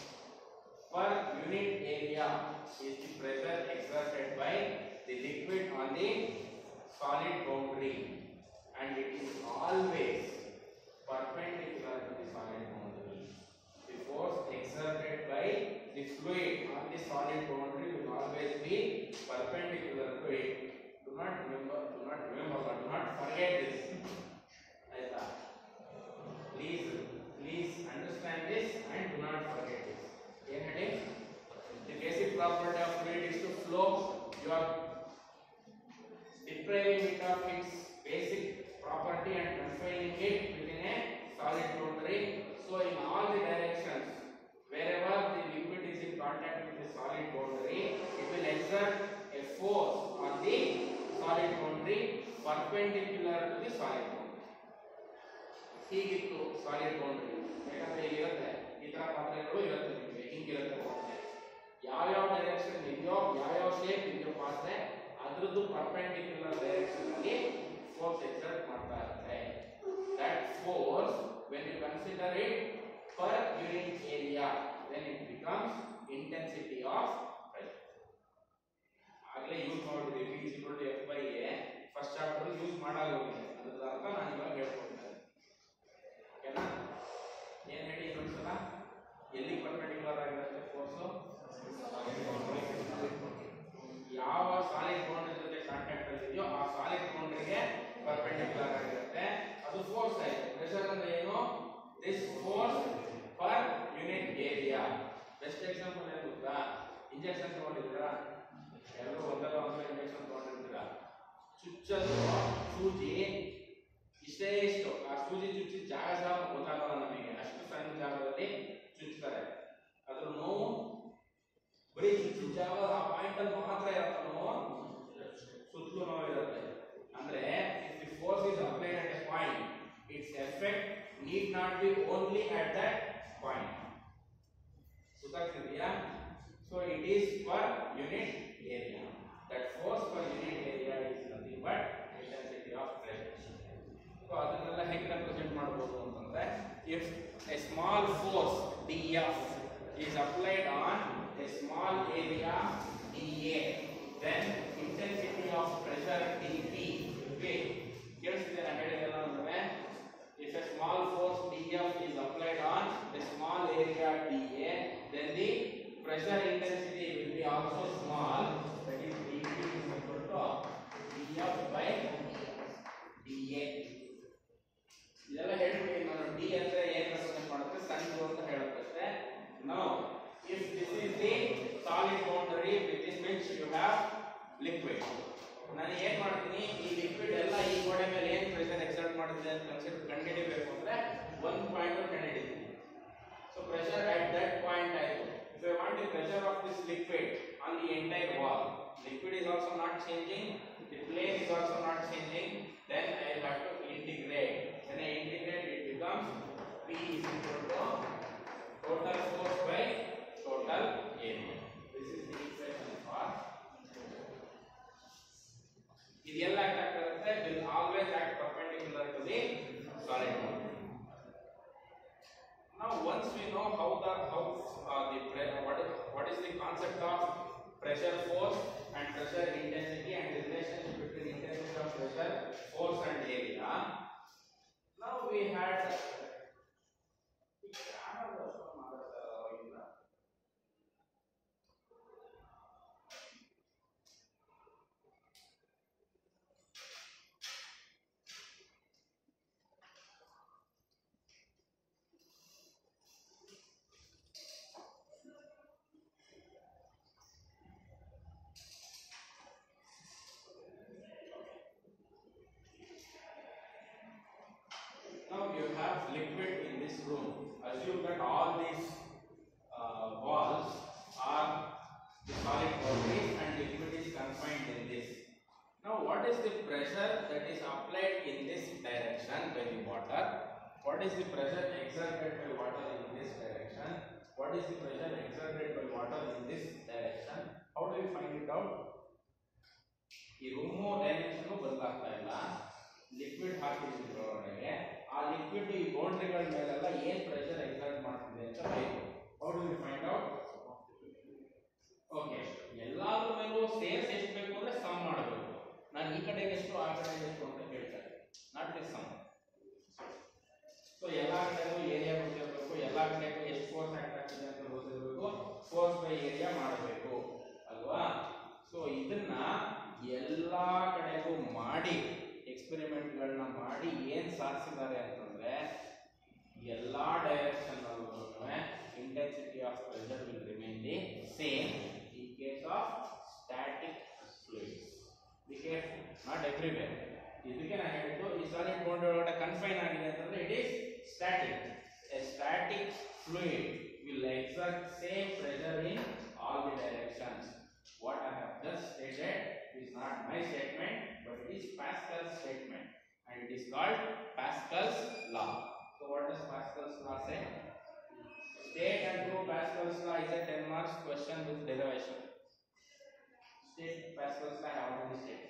per unit area is the pressure exerted by the liquid on the solid boundary, and it is always perpendicular to the solid boundary. The force exerted by the fluid on the solid boundary will always be perpendicular to it. Do not remember, do not remember, but do not forget this. Aita. Please, please understand this and do not forget this. The basic property of fluid is to flow. You are depriving it of its basic property and confining it within a solid boundary. So in all the directions, wherever the liquid is in contact with the solid boundary, it will exert a force on the solid boundary perpendicular to the solid boundary. ಹೀಗಿತ್ತು solid boundary. ಯಾಕಂದ್ರೆ ಇರುತ್ತೆ ಈ ತರ ಪಾತ್ರೆಗಳು ಇರುತ್ತೆ ನಿಮಗೆ ಹಿಂಗಿರುತ್ತೆ ಪಾತ್ರೆ. ಯಾವ್ಯಾವ ಡೈರೆಕ್ಷನ್ ಇದೆಯೋ ಯಾವ್ಯಾವ ಶೇಪ್ ಇದೆಯೋ ಪಾತ್ರೆ ಅದ್ರದ್ದು ಪರ್ಪೆಂಡಿಕ್ಯುಲರ್ ಡೈರೆಕ್ಷನ್ ಅಲ್ಲಿ ಫೋರ್ಸ್ ಎಕ್ಸರ್ಟ್ ಮಾಡ್ತಾ ಇರುತ್ತೆ. That force when you consider it per unit area, then it becomes intensity of pressure. ಆಗಲೇ ಯೂಸ್ ಮಾಡಿದ್ವಿ V is equal to F by A first chapter use ಮಾಡಾಗೋಗಿದೆ. ಅದರ ಅರ್ಥ ನಾನು ಇವಾಗ ಹೇಳ್ಕೊಡ್ತೇನೆ. ಓಕೆನಾ. ಏನು ಹೇಳಿ ಇನ್ನೊಂದ್ಸಲ ಎಲ್ಲಿ ಪರ್ಪೆಂಡಿಕ್ಯುಲರ್ ಆಗಿರುತ್ತೆ ಫೋರ್ಸು. ಯಾವ ಸಾಲಿಡ್ ಬೌಂಡರಿ ಜೊತೆ ಕಾಂಟ್ಯಾಕ್ಟ್ ಅಲ್ಲಿ ಇದೆಯೋ ಆ ಸಾಲಿಡ್ ಬೌಂಡರಿಗೆ ಪರ್ಪೆಂಡಿಕ್ಯುಲರ್ ಆಗಿರುತ್ತೆ. ಅದು ಫೋರ್ಸ್ ಆಗಿದೆ. ಪ್ರೆಷರ್ ಅಂದ್ರೆ ಏನು? This force per unit area. Best example ಏನು ಗೊತ್ತಾ? ಇಂಜೆಕ್ಷನ್ ತಗೊಂಡಿದ್ದೀರಾ ಎಲ್ಲರೂ ಒಂದಲ್ಲ ಒಂದು ಇಂಜೆಕ್ಷನ್ ತಗೊಂಡಿರ್ತೀರಾ. ಚುಚ್ಚಲು ಸೂಜಿ ಇಷ್ಟೇ ಇಷ್ಟು ಆ ಸೂಜಿ ಚುಚ್ಚಿ ಜಾಗ ಸಹ ಗೊತ್ತಾಗಲ್ಲ ನಮಗೆ. ಅಷ್ಟು ಸಣ್ಣ ಜಾಗದಲ್ಲಿ ಚುಚ್ತಾರೆ. ಅದ್ರ ನೋವು ಬರೀ ಚುಚ್ಚಿದ ಜಾಗ ಆ ಪಾಯಿಂಟ್ ಅಲ್ಲಿ ಮಾತ್ರ ಇರುತ್ತೆ ನೋವು, ಸುತ್ತಲೂ ನೋವು ಇರುತ್ತೆ. ಅಂದ್ರೆ if the force is applied at a point, its effect need not be only at that point. ಗೊತ್ತಾಗ್ತಿದೆಯಾ? So it is per unit area. That force per unit area is nothing but intensity of pressure. So ಅದನ್ನೆಲ್ಲ ಹೇಗೆ represent ಮಾಡಬಹುದು ಅಂತಂದ್ರೆ, if a small force dF is applied on a small area dA, then intensity of pressure dP. Okay, ಕೇಳಿಸ್ತಿದೆ ನಾನು ಹೇಳಿದೆಲ್ಲ ಅಂದ್ರೆ, if a small force dF is applied on a small area dA, then the pressure intensity will be also small, that is dP is equal to dF by dA. ಇದೆಲ್ಲ ಹೇಳ್ಬಿಟ್ಟು ನಾನು D ಅಂದ್ರೆ ಏನು represent ಮಾಡುತ್ತೆ, ಸಣ್ಣದು ಅಂತ ಹೇಳುತ್ತೆ. Now if this is the solid boundary within which you have liquid, ನಾನು ಏನು ಮಾಡ್ತೀನಿ, ಈ ಲಿಕ್ವಿಡ್ ಎಲ್ಲ ಈ ಗೋಡೆ ಮೇಲೆ ಏನು ಪ್ರೆಷರ್ ಎಕ್ಸರ್ಟ್ ಮಾಡುತ್ತೆ ಅಂತ ಕನ್ಸಿಡರ್ ಕಂಡುಹಿಡಿಬೇಕು ಅಂದ್ರೆ ಒಂದು ಪಾಯಿಂಟ್ ಕಂಡುಹಿಡಿತೀನಿ. So pressure at that point ಆಯಿತು. If I want the pressure of this liquid on the entire wall, liquid is also not changing, the plane is also not changing, then I have to integrate. When I integrate, it becomes P is equal to total force by total area. This is the equation for. ಇದೆಲ್ಲ ಆಗ್ತಿರುತ್ತೆ, will always act perpendicular to the solid boundary. Now once we know how the how uh, the what is, what is the concept of pressure force and pressure intensity and the relationship between intensity of pressure force and area, now we had assume that all these uh, walls are the solid boundaries and liquid is confined in this. Now, what is the pressure that is applied in this direction by the water? What is the pressure exerted by water in this direction? What is the pressure exerted by water in this direction? How do we find it out? ಈ room dimension ಬದಲಾಗ್ತಾ ಇಲ್ಲ, liquid ಹಾಕಿದ್ರೆ ಒಳಗಡೆ ಆ liquid ಈ ಬೌಂಡ್ರಿಗಳ ಮೇಲೆಲ್ಲ ಏನ್ pressure exert ಮಾಡ್ತಿದೆ ಅಂತ ಬೇಕು. How do we find out? Okay, ಎಲ್ಲಾದ್ರ ಮೇಲೂ ಸೇರ್ಸ್ ಎಷ್ಟು ಬೇಕು ಅಂದ್ರೆ ಸಮ್ ಮಾಡಬೇಕು. ನಾನು ಈ ಕಡೆಗೆ ಎಷ್ಟು ಆ ಕಡೆಗೆ ಎಷ್ಟು ಅಂತ ಕೇಳ್ತಾರೆ, ನಾಟ್ ದಿಸ್ ಸಮ್. ಸೊ ಎಲ್ಲಾ ಕಡೆಗೂ ಏರಿಯಾ ಗೊತ್ತಿರಬೇಕು, ಎಲ್ಲಾ ಕಡೆಗೂ ಎಷ್ಟು ಫೋರ್ಸ್ ಆಕ್ಟ್ ಆಗ್ತಿದೆ ಅಂತ ಗೊತ್ತಿರಬೇಕು, ಫೋರ್ಸ್ ಬೈ ಏರಿಯಾ ಮಾಡಬೇಕು ಅಲ್ವಾ? ಸೊ ಇದನ್ನ ಎಲ್ಲಾ ಕಡೆಗೂ ಮಾಡಿ ಎಕ್ಸ್ಪೆರಿಮೆಂಟ್ ಗಳನ್ನ ಮಾಡಿ ಏನ್ ಸಾಧಿಸಿದ್ದಾರೆ ಅಂತಂದ್ರೆ ಎಲ್ಲಾ ಡೈರೆಕ್ಷನ್ ನಲ್ಲೂ intensity of pressure will remain the same in case of static fluids. Be careful, not everywhere. ಇದಕ್ಕೆ ನಾನು ಹೇಳಿದ್ದು ಈ ಸಾಲಿಡ್ ಬೌಂಡ್ ಒಳಗಡೆ ಕನ್ಫೈನ್ ಆಗಿದೆ ಅಂತಂದ್ರೆ it is static. A static fluid will exert same pressure in all the directions. What I have just stated is not my statement, but it is Pascal's statement, and it is called Pascal's law. So what does Pascal's law say? State and prove Pascal's law is a ten marks question with derivation. State Pascal's law. I have already stated.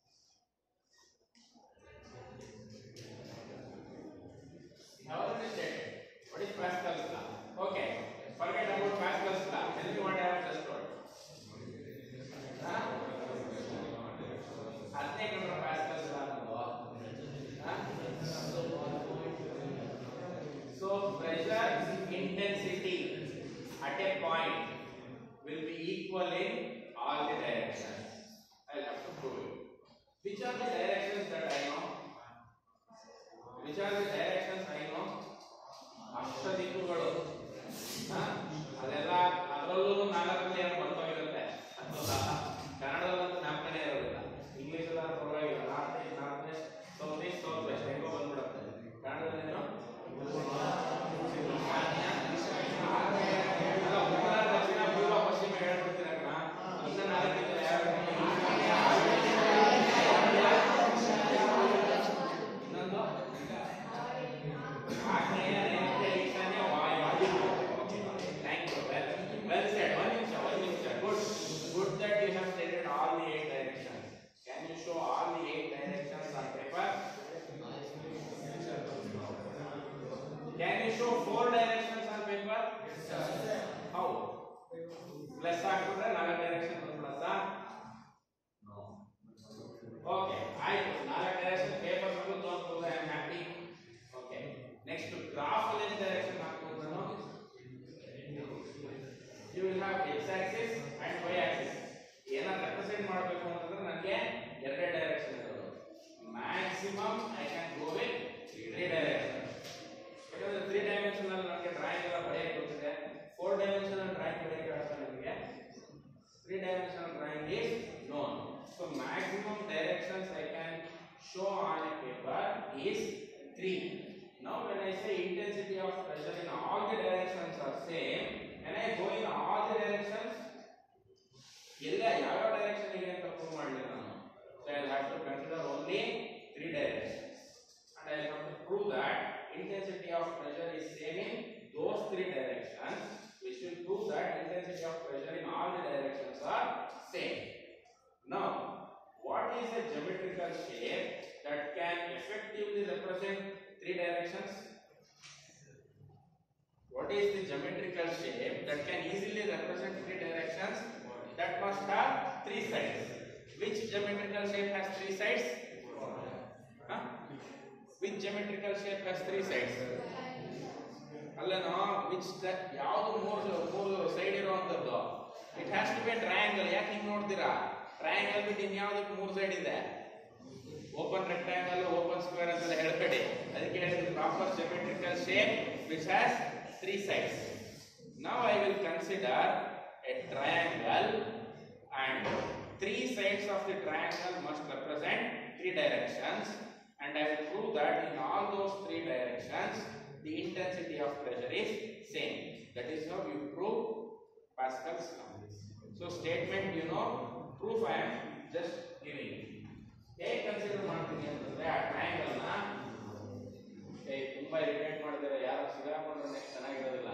I have already stated. What is Pascal's law? Okay, forget about Pascal's law. Tell me what I have just told. Huh? ಹದಿನೈದು ಕಂಡ್ರೆ Pascal's law ಅನ್ನೋದು. So pressure intensity at a point will be equal in all the directions. I will have to prove it. Which are the directions that I know? Which are the directions I know? ಅಷ್ಟದಿಕ್ಕುಗಳು. ಅದೆಲ್ಲ ಅದರಲ್ಲೂ ನಾಲ್ಕನೇ ಬಂದೋಗಿರುತ್ತೆ. ಕನ್ನಡದಲ್ಲಂತೂ ನಾಲ್ಕನೇ ಇರೋದಿಲ್ಲ, English ಎಲ್ಲ ಪರವಾಗಿಲ್ಲ. North east, north west, south east, south west ಹೆಂಗೋ ಬಂದ್ಬಿಡುತ್ತೆ. ಕನ್ನಡದಲ್ಲೇನು ಉತ್ತರ ದಕ್ಷಿಣ ಪೂರ್ವ ಪಶ್ಚಿಮ ಹೇಳ್ಬಿಡ್ತೀರಣ್ಣ. ಇನ್ನ ನಾಲ್ಕಿದ್ರೆ ಯಾರು? ಇನ್ನೊಂದು ಆಗ್ನೇಯ, ನೈಋತ್ಯ, ಈಶಾನ್ಯ, ವಾಯು. Thank you. Well, well said. One ನಿಮಿಷ, one ನಿಮಿಷ. Good. Good that you have stated all the eight directions. Can you show all the eight directions on paper? Can you show four directions on paper? Yes, sir. How? Plus ಹಾಕಿದ್ರೆ ನಾಲ್ಕು direction ಬಂದ್ಬಿಡುತ್ತಾ? No. Okay. ಆಯ್ತು, ನಾಲ್ಕು direction paper ಬಂದು ತೋರಿಸ್ಬೋದು. I am happy. Okay, next graph ಅಲ್ಲಿ direction ಹಾಕ್ಬೋದು ನಾನು. You will have x axis and y axis. ಏನ ರೆಪ್ರೆಸೆಂಟ್ ಮಾಡಬೇಕು ಅಂತಂದ್ರೆ ನನಗೆ ಎರಡೇ ಡೈರೆಕ್ಷನ್ ಇರೋದು. Maximum I can go with three direction. ಯಾಕಂದ್ರೆ ತ್ರೀ ಡೈಮೆನ್ಷನ್ ಅಲ್ಲಿ ನನಗೆ ಡ್ರಾಯಿಂಗ್ ಎಲ್ಲ ಬರೆಯಕ್ಕೆ ಗೊತ್ತಿದೆ. ಫೋರ್ ಡೈಮೆನ್ಷನಲ್ ಡ್ರಾಯಿಂಗ್ ಬರೆಯಕ್ಕೆ ಆಗ್ತದೆ ನನಗೆ. Three dimensional drawing is known. So maximum directions I can show on a paper is three. Now when I say intensity of pressure in all the directions are same, can I go in all the directions? ಎಲ್ಲ ಯಾವ direction ಇದೆ ಅಂತ prove ಮಾಡಲಿ ನಾನು. So I will have to consider only three directions, and I will have to prove that intensity of pressure is same in those three directions, which will prove that intensity of pressure in all the directions are same. Now, what is a geometrical shape that can effectively represent three directions? What is the geometrical shape that can easily represent three directions? That must have three sides. Which geometrical shape has three sides? Huh? Which geometrical shape has three sides? Allano, which that ಯಾವುದು ಮೂರು ಮೂರು side ಇರುವಂತದ್ದು? It has to be a triangle. ಯಾಕೆ ಹಿಂಗೆ ನೋಡ್ತೀರಾ? Triangle ಬಿಟ್ಟು ಇನ್ಯಾವುದಕ್ಕೆ ಮೂರು side ಇದೆ? ಓಪನ್ ರೆಕ್ಟಾಂಗಲ್, ಓಪನ್ ಸ್ಕ್ವೇರ್ ಅಂತೆಲ್ಲ ಹೇಳ್ಬೇಡಿ. ಅದಕ್ಕೆ ಹೇಳಿದ್ರು proper geometrical shape which has three sides. Now I will consider a triangle, and three sides of the triangle must represent three directions, and I will prove that in all those three directions the intensity of pressure is same. That is how you prove Pascal's law. So statement you know, proof I am just giving. ಹೇಗೆ consider ಮಾಡ್ತೀನಿ ಅಂತಂದ್ರೆ ಆ triangle ನ ಏ ತುಂಬಾ irritate ಮಾಡಿದ್ರೆ ಯಾರು ಸಿಗಾಕೊಂಡ್ರೆ next ಚೆನ್ನಾಗಿರೋದಿಲ್ಲ.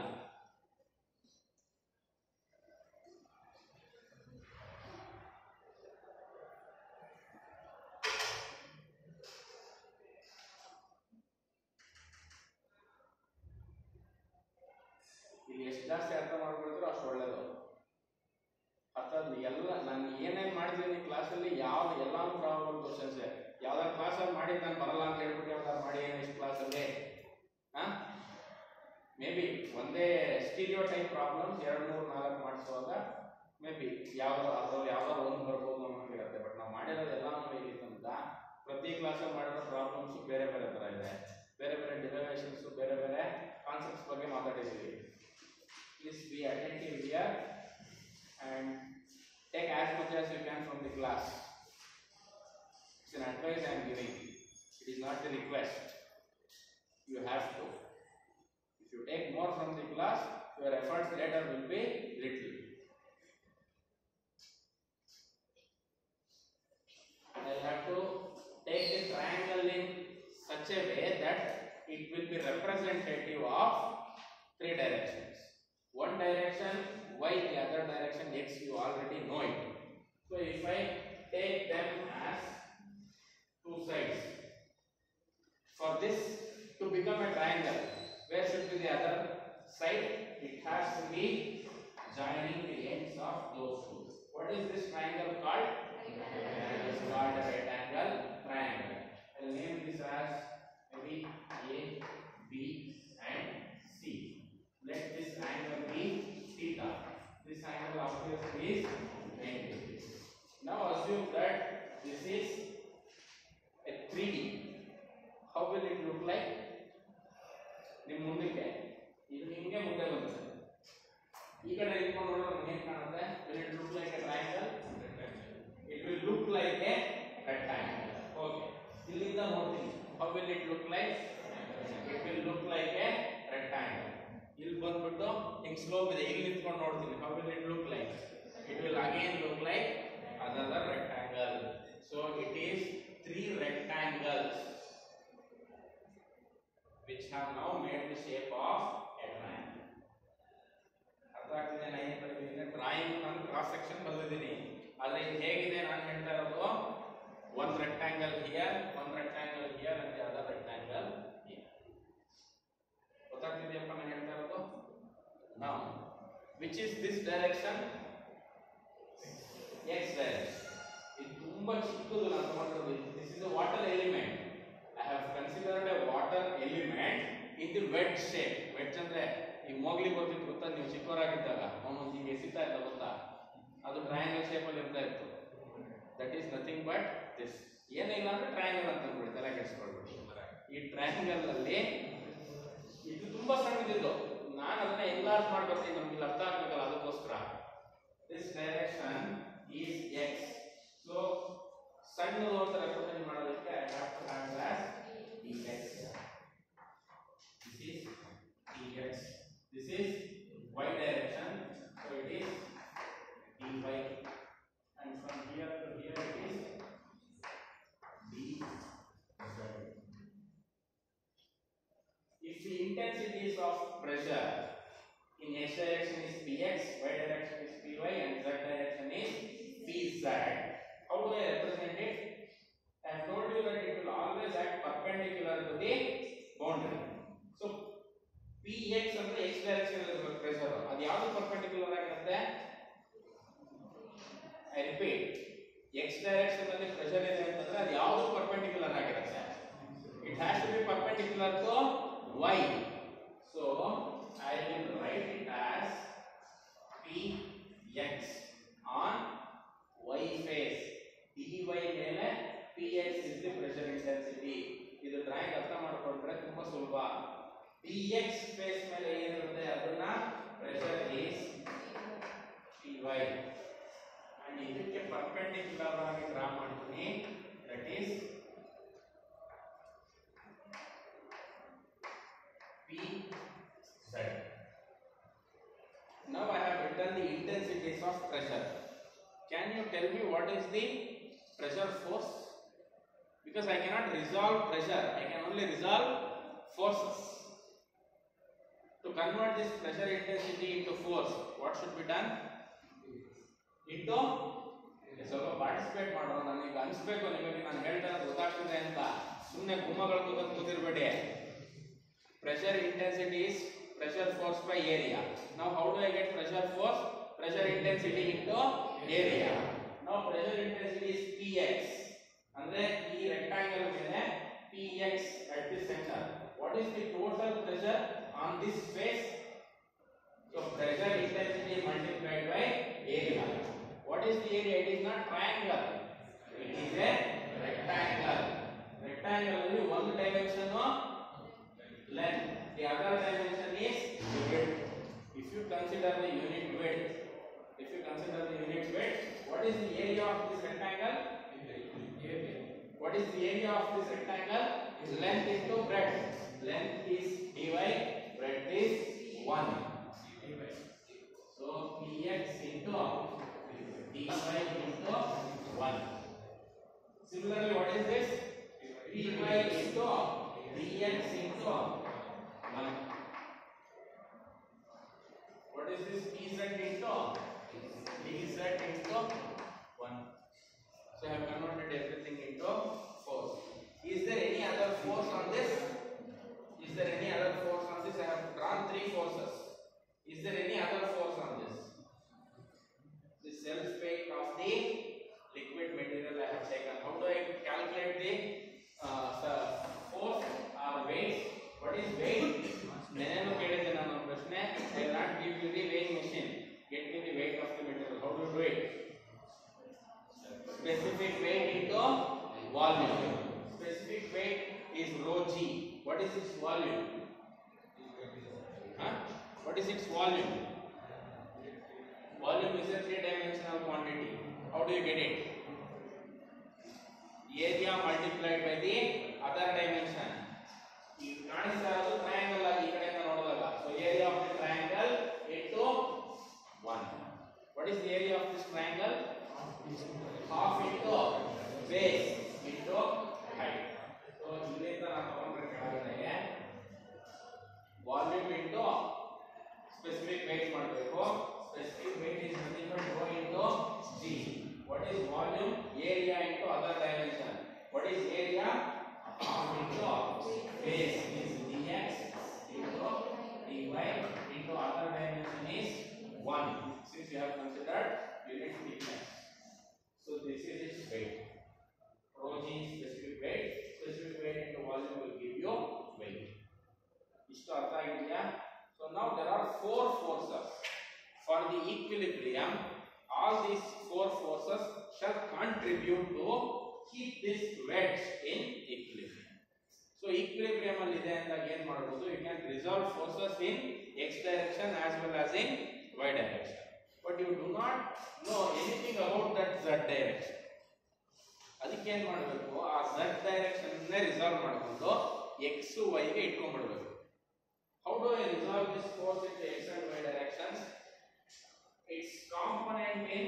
ಇಲ್ಲಿ ಎಷ್ಟು ಜಾಸ್ತಿ ಅರ್ಥ ಮಾಡ್ಕೊಳ್ತೀರೋ ಅಷ್ಟು ಒಳ್ಳೇದು. ಅರ್ಥ ಎಲ್ಲ ನಾನು ಏನೇನು ಮಾಡಿದ್ದೀನಿ ಕ್ಲಾಸಲ್ಲಿ ಯಾವ್ದು ಎಲ್ಲಾನು ಪ್ರಾಬ್ಲಮ್ ಕ್ವಶನ್ಸ್ ಯಾವ್ದಾದ್ರು ಕ್ಲಾಸಲ್ಲಿ ಮಾಡಿದ್ದು ನಾನು ಬರಲ್ಲ ಅಂತ ಹೇಳ್ಬಿಟ್ಟು ಯಾವ್ದಾದ್ರು ಮಾಡಿ ಇಷ್ಟು ಕ್ಲಾಸಲ್ಲಿ ಹಾಂ ಮೇ ಬಿ ಒಂದೇ ಸ್ಟೀರಿಯೋ ಟೈಪ್ ಪ್ರಾಬ್ಲಮ್ಸ್ ಎರಡು ಮೂರು ನಾಲ್ಕು ಮಾಡಿಸುವಾಗ ಮೇ ಬಿ ಯಾವ್ದು ಅದ್ರಲ್ಲಿ ಯಾವ್ದಾದ್ರು ಒಂದು ಬರ್ಬೋದು ಅನ್ನೋದಿರುತ್ತೆ. ಬಟ್ ನಾವು ಮಾಡಿರೋದು ಎಲ್ಲಾನು ಹೇಗಿತ್ತಂತ ಪ್ರತಿ ಕ್ಲಾಸಲ್ಲಿ ಮಾಡಿರೋ ಪ್ರಾಬ್ಲಮ್ಸು ಬೇರೆ ಬೇರೆ ಥರ ಇದೆ, ಬೇರೆ ಬೇರೆ ಡಿರೈವೇಷನ್ಸು ಬೇರೆ ಬೇರೆ ಕಾನ್ಸೆಪ್ಟ್ಸ್ ಬಗ್ಗೆ ಮಾತಾಡಿದ್ದೀವಿ. Please be attentive here and take as much as you can from the class. It's an advice I am giving. It is not a request. You have to. If you take more from the class, your efforts later will be little. I have to take the triangle in such a way that it will be representative of three directions. One direction y, the other direction x, you already know it. So if I take them as two sides, for this to become a triangle, where should be the other side? It has to be joining the ends of those two. What is this triangle called? It is called a right angle triangle. I will name this as maybe A, B and C. Let this angle be theta. This angle obviously is ninety. Now assume that this is a three D. How will it look like? ನಿಮ್ಮ ಮುಂದಕ್ಕೆ ಇದು ನಿಮಗೆ ಮುಂದೆ ಬರುತ್ತೆ. ಈ ಕಡೆ ಇಟ್ಕೊಂಡು ನೋಡಿದ್ರೆ ನಮಗೆ ಏನು ಕಾಣುತ್ತೆ? Will it look like a triangle? It will look like a rectangle. Okay. ಇಲ್ಲಿಂದ ನೋಡ್ತೀನಿ. How will it look like? It will look like a rectangle. ಇಲ್ಲಿ ಬಂದ್ಬಿಟ್ಟು ಹಿಂಗ್ ಸ್ಲೋಪ್ ಇದೆ, ಇಲ್ಲಿ ನಿಂತ್ಕೊಂಡು ನೋಡ್ತೀನಿ. How will it look like? It will again look like another rectangle. So it is three rectangles which have now made the shape of a triangle. ಅರ್ಥ ಆಗ್ತಿದೆ? ನಾನು ಏನು ಬರ್ತಿದ್ದೀನಿ, ಡ್ರಾಯಿಂಗ್ ನಾನು ಕ್ರಾಸ್ ಸೆಕ್ಷನ್ ಬರ್ತಿದ್ದೀನಿ, ಆದರೆ ಇದು ಹೇಗಿದೆ ನಾನು ಹೇಳ್ತಾ ಇರೋದು, one rectangle here, one rectangle here and the other rectangle here. ಗೊತ್ತಾಗ್ತಿದೆಯಪ್ಪ ನಾನು ಹೇಳ್ತಾ ಇರೋದು? Now, which is this direction? X direction. ಇದು ತುಂಬಾ ಚಿಕ್ಕದು ನಾನು ತಗೊಂಡಿರೋದು. This is a water element. I have considered a water element in the wedge shape. Wedge ಅಂದ್ರೆ ಈ ಮೋಗ್ಲಿ ಗೊತ್ತಿತ್ತು ಗೊತ್ತಾ, ನೀವು ಚಿಕ್ಕವರಾಗಿದ್ದಾಗ ಅವನು ಹೀಗೆ ಎಸಿತಾ ಇದ್ದ ಗೊತ್ತಾ, ಅದು ಟ್ರಯಾಂಗಲ್ ಶೇಪ್ ಅಲ್ಲಿ ಇರ್ತಾ ಇತ್ತು. That is nothing but this. ಏನಿಲ್ಲ ಅಂದ್ರೆ ಟ್ರಯಾಂಗಲ್ ಅಂತ ಅಂದ್ಬಿಡಿ, ತಲೆ ಕೆಡಿಸ್ಕೊಳ್ಬಿಡಿ. ಈ ಟ್ರಯಾಂಗಲ್ ಅಲ್ಲಿ ಇದು ತುಂಬಾ ಸಣ್ಣದಿದ್ದು, ನಾನು ಅದನ್ನ ಎನ್ಲಾರ್ಜ್ ಮಾಡ್ಕೊಳ್ತೀನಿ, ನಮ್ಗೆ ಇಲ್ಲಿ ಅರ್ಥ ಆಗ್ಬೇಕಲ್ಲ, ಅದಕ್ಕೋಸ್ಕರ. This direction is x. So ಸಣ್ಣದು ಅಂತ ರೆಪ್ರೆಸೆಂಟ್ ಮಾಡೋದಕ್ಕೆ I have to have as dx. This is dx. This is y direction, so it is dy, and from here to here it is dz. If the intensities of pressure in x direction is px, y direction is py, and z direction is pz, how do I represent it? I have told you that it will always act perpendicular to the boundary. So px ಅಂದ್ರೆ x direction ಅಲ್ಲಿ pressure, ಅದು ಯಾವುದು perpendicular ಆಗಿರುತ್ತೆ? I repeat, x direction ಅಲ್ಲಿ pressure ಇದೆ ಅಂತಂದ್ರೆ ಅದು ಯಾವುದು perpendicular ಆಗಿರುತ್ತೆ? It has to be perpendicular to y. So I will write it as px on y face. dy ಮೇಲೆ px is the pressure intensity. ಇದು ಡ್ರಾಯಿಂಗ್ ಅರ್ಥ ಮಾಡ್ಕೊಂಡ್ರೆ ತುಂಬಾ ಸುಲಭ. px ಫೇಸ್ ಮೇಲೆ ಏನಿರುತ್ತೆ ಅದನ್ನ pressure is py, and ಇದಕ್ಕೆ ಪರ್ಪೆಂಡಿಕ್ಯುಲರ್ ಆಗಿ ಡ್ರಾ ಮಾಡ್ತೀನಿ, that is pz. what is the pressure force? Because I cannot resolve pressure, I can only resolve forces. To convert this pressure intensity into force, what should be done? Into ಸ್ವಲ್ಪ participate ಮಾಡೋಣ. ನನಗೆ ಅನಿಸ್ಬೇಕು ನಿಮಗೆ ನಾನು ಹೇಳ್ತಾರೆ ಗೊತ್ತಾಗ್ತದೆ ಅಂತ. ಸುಮ್ಮನೆ ಗುಮ್ಮಗಳು ಕೂತ್ಕೊಂಡು ಕೂತಿರ್ಬೇಡಿ. Pressure intensity is pressure force by area. Now how do I get pressure force? Pressure intensity into area. Now pressure intensity is Px. ಅಂದ್ರೆ ಈ rectangle ಮೇಲೆ Px at the center. What is the total pressure on this face? So pressure intensity multiplied by area. What is the area? It is not triangle. It is a rectangle. Rectangle is one dimension of length. The other dimension is width. If you consider the unit width, if you consider the unit width, what is the area of this rectangle? What is the area of this rectangle? Length into breadth. Length is dy, breadth is one. So px into dy into one. Similarly, what is this? Py into dx into one. What is this? Pz into dz into one. So I have converted everything into force. Is there any other force on this? Is there any other force on this? I have drawn three forces. Is there any other force on this? The self weight of the liquid material I have taken. How do I calculate the, uh, the force or weight? What is weight? Nenenu kelide nanu prashne. I will not give you the weighing machine. Get me the weight of the material. How do you do it? Specific weight into volume. Specific weight is rho g. What is its volume? Huh? What is its volume? Volume is a three-dimensional quantity. How do you get it? Area multiplied by the other dimension. If ಕಾಣಿಸ್ತಾಯಿರೋದು triangle ಆಗಿ ಈ ಕಡೆಯಿಂದ ನೋಡಿದಾಗ, so area of the triangle into one. What is the area of this triangle? Half into base into height. So ಇಲ್ಲಿಂದ ನಾವು ತಗೊಂಡ್ರೆ ಕೆಳಗಡೆಗೆ volume into specific weight ಮಾಡಬೇಕು. Specific weight is nothing but rho into g. What is volume? Area into other dimension. What is area? Half into base is dx into dy into other dimension is one. Since you have considered unit thickness. So this is its weight. Rho g is specific weight. Specific weight into volume will give you weight. Ishtu artha agidya? So now there are four forces. For the equilibrium, all these four forces shall contribute to keep this wedge in equilibrium. So equilibrium alli ide andaga ಏನು ಮಾಡಬಹುದು? You can resolve forces in x direction as well as in y direction. But you do not know anything about that z direction. ಅದಕ್ಕೆ ಏನು ಮಾಡಬೇಕು? ಆ z direction ನೇ resolve ಮಾಡಿಕೊಂಡು x y ಗೆ ಇಟ್ಕೊಂಡ್ಬಿಡಬೇಕು. How do I resolve this force into x and y directions? Its component in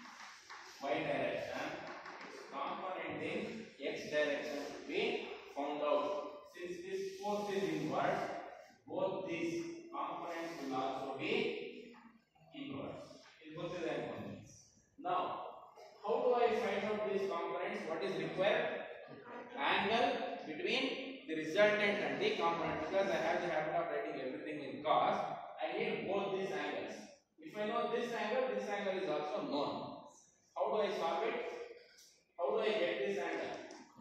y direction, its component in x direction should be found out. Since this force is inward, both these components will also be inward. It goes to the components. Now, how do I find out these components? What is required? Angle between the resultant and the component. Because I have the habit of writing everything in cos, I need both these angles. If I know this angle, this angle is also known. How do I solve it? How do I get this angle?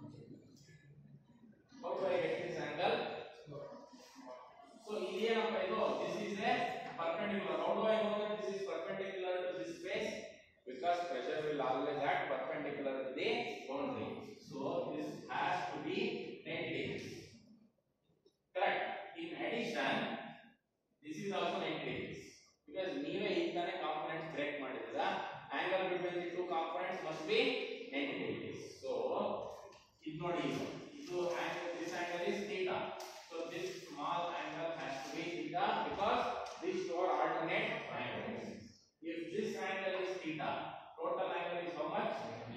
How do I get this angle? So, here I know this is a perpendicular. How do I know that this is perpendicular to this face? Because pressure will always act perpendicular to the boundary. So, this has to be ninety degrees. Correct. In addition, this is also ninety degrees. Because ನೀವೇ ಇಂತಾನೆ components break ಮಾಡಿದ್ರಾ, angle between the two components must be ninety degrees. So, ಇದು ನೋಡಿ, ಇದು angle, this angle is theta. So, this small angle has to be theta because these two are alternate angles. If this angle is theta, total angle is how much?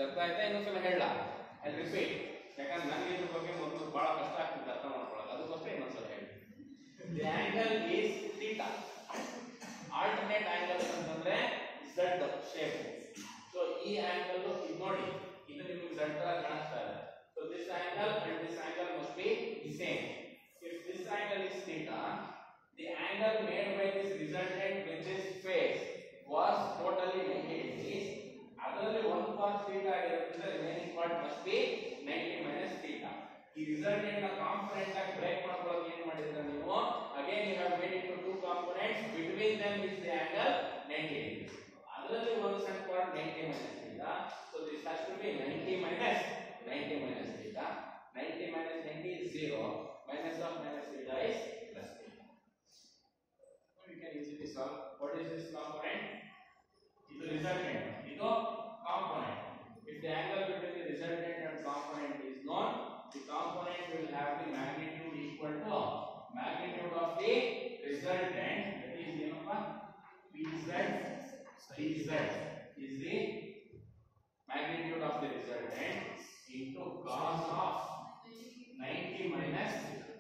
ಅರ್ಥ ಆಯ್ತಾ? ಇನ್ನೊಂದ್ಸಲ ಹೇಳ, I repeat, ಯಾಕಂದ್ರೆ ನನಗೆ ಇದ್ರ ಬಗ್ಗೆ ಮೊದಲು ಬಹಳ ಕಷ್ಟ ಆಗ್ತಿತ್ತು ಅರ್ಥ ಮಾಡ್ಕೊಳ್ಳೋದು, ಅದಕ್ಕೋಸ್ಕರ ಇನ್ನೊಂದ್ಸಲ ಹೇಳಿ. The angle is theta. Alternate angle ಅಂತಂದ್ರೆ ಝಡ್ ಶೇಪ್. ಸೊ ಈ ಆಂಗಲ್ ಇದು ನೋಡಿ, ಇದು ನಿಮಗೆ ಝಡ್ ತರ ಕಾಣಿಸ್ತಾ ಇದೆ. So this angle and this angle must be same. If this angle is theta, the angle made by this resultant with this face was totally ninety degrees. ಅದರಲ್ಲಿ one part theta ಆಗಿರೋದ್ರಿಂದ remaining part must be ninety minus theta. ಈ resultant ನ component ಆಗಿ break ಮಾಡ್ಕೊಳ್ಳೋಕೆ ಏನು ಮಾಡಿದ್ರೆ ನೀವು, again you have made it to two components, between them is the angle ninety degrees. ಅದರಲ್ಲಿ ಒಂದು ಸಣ್ಣ part ninety minus theta. So this has to be ninety minus ninety minus theta. ninety minus ninety is zero. Minus of minus theta is plus theta. So we can easily solve. What is this component? It is resultant. It is component. If the angle between the resultant and component is known, the component will have the magnitude equal to magnitude of the resultant. That is, you know, Pz Pz is the magnitude of the resultant into cos of ninety minus theta.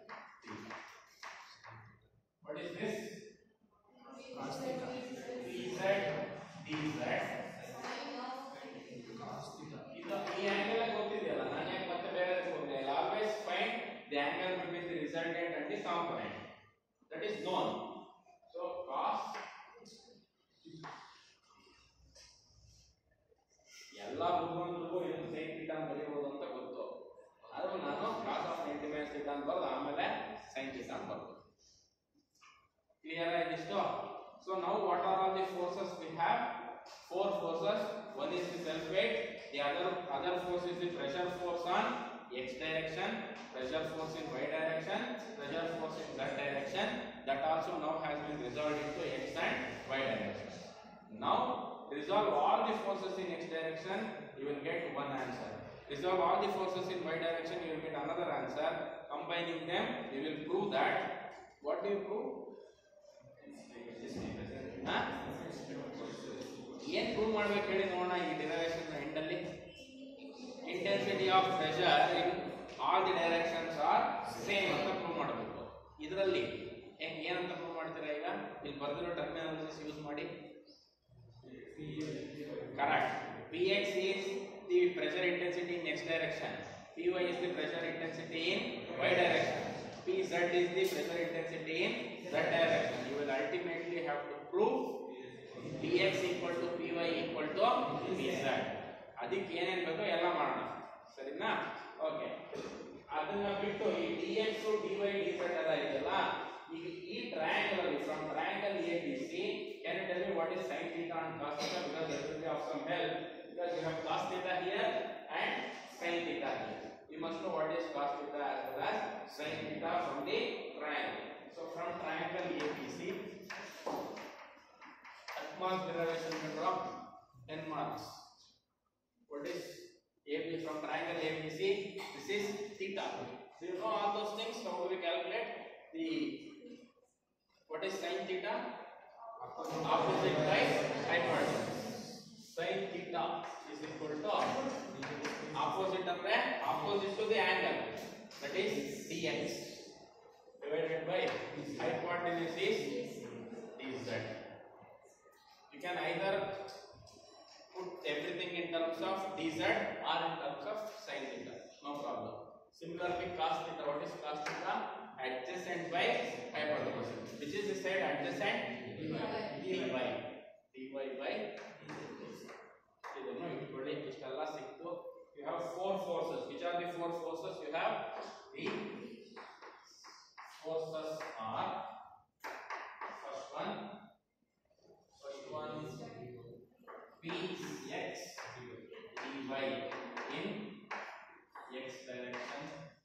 What is this? Cos theta. Pz dz. ಇದು ಈ angle ಗೊತ್ತಿದೆಯಲ್ಲ, ನಾನು ಯಾಕೆ ಮತ್ತೆ ಬೇರೆ ಹೋಗ್ತೀನಿ? Always find the angle between the resultant and the component. That is known. So cos ಎಲ್ಲ ಬುದ್ಧಿವಂತರಿಗೂ ಏನು sin theta ಅಂತ ಬರೆಯಬಹುದು ಅಂತ ಗೊತ್ತು. ಆದ್ರೆ ನಾನು cos of ninety minus theta ಅಂತ ಬರೆದು ಆಮೇಲೆ sin theta ಅಂತ ಬರೆದು. Clear ಆಯ್ತು? So now what are all the forces we have? Four forces. One is the self weight. The other other force is the pressure force on x direction, pressure force in y direction, pressure force in z direction. That also now has been resolved into x and y direction. Now resolve all the forces in x direction, you will get one answer. Resolve all the forces in y direction, you will get another answer. Combining them, you will prove that. What do you prove? Huh? ಏನು prove ಮಾಡಬೇಕು ಹೇಳಿ ನೋಡೋಣ. ಈ derivation end ಅಲ್ಲಿ intensity of pressure in all the directions are same ಅಂತ prove ಮಾಡಬೇಕು. ಇದರಲ್ಲಿ ಹೆಂಗೆ ಏನಂತ ಪ್ರೂವ್ ಮಾಡ್ತೀರಾ? ಈಗ ಇಲ್ಲಿ ಬರ್ದಿರೋ ಟರ್ಮಿನಾಲಜೀಸ್ ಯೂಸ್ ಮಾಡಿ. Correct. Px is the pressure intensity in x direction. Py is the pressure intensity in y direction. Pz is the pressure intensity in z direction. You will ultimately have to prove Px equal to Py equal to Pz. ಅದಕ್ಕೆ ಏನೇನು ಬೇಕೋ ಎಲ್ಲ ಮಾಡೋಣ, ಸರಿನಾ? Okay, ಅದನ್ನ ಬಿಟ್ಟು ಈ dx dy dz ಎಲ್ಲ ಇದೆಯಲ್ಲ, ಈಗ ಈ ಟ್ರಯಾಂಗಲ್ ಅಲ್ಲಿ from triangle A B C, can you tell me what is sin theta and cos theta? Because that will be of some help, because you have cos theta here and sin theta here. You must know what is cos theta as well as sin theta from the triangle. So from triangle A B C, marks derivation will drop ten marks. What is A B from triangle A B C? This is theta. Do you know all those things? How do we calculate the what is sin theta? Opposite by hypotenuse. Sin theta is equal to opposite of the opposite to the angle, that is dx, divided by hypotenuse is dz. You can either put everything in terms of dz or in terms of sin theta, no problem. Similarly, cos theta, what is cos theta? Adjacent by hypotenuse. Which is the side adjacent? dy. dy by ಇದನ್ನು ಇಟ್ಕೊಳ್ಳಿ. ಇಷ್ಟೆಲ್ಲ ಸಿಕ್ತು. You have four forces. Which are the four forces? You have the forces are, first one, first one Px dy in x direction,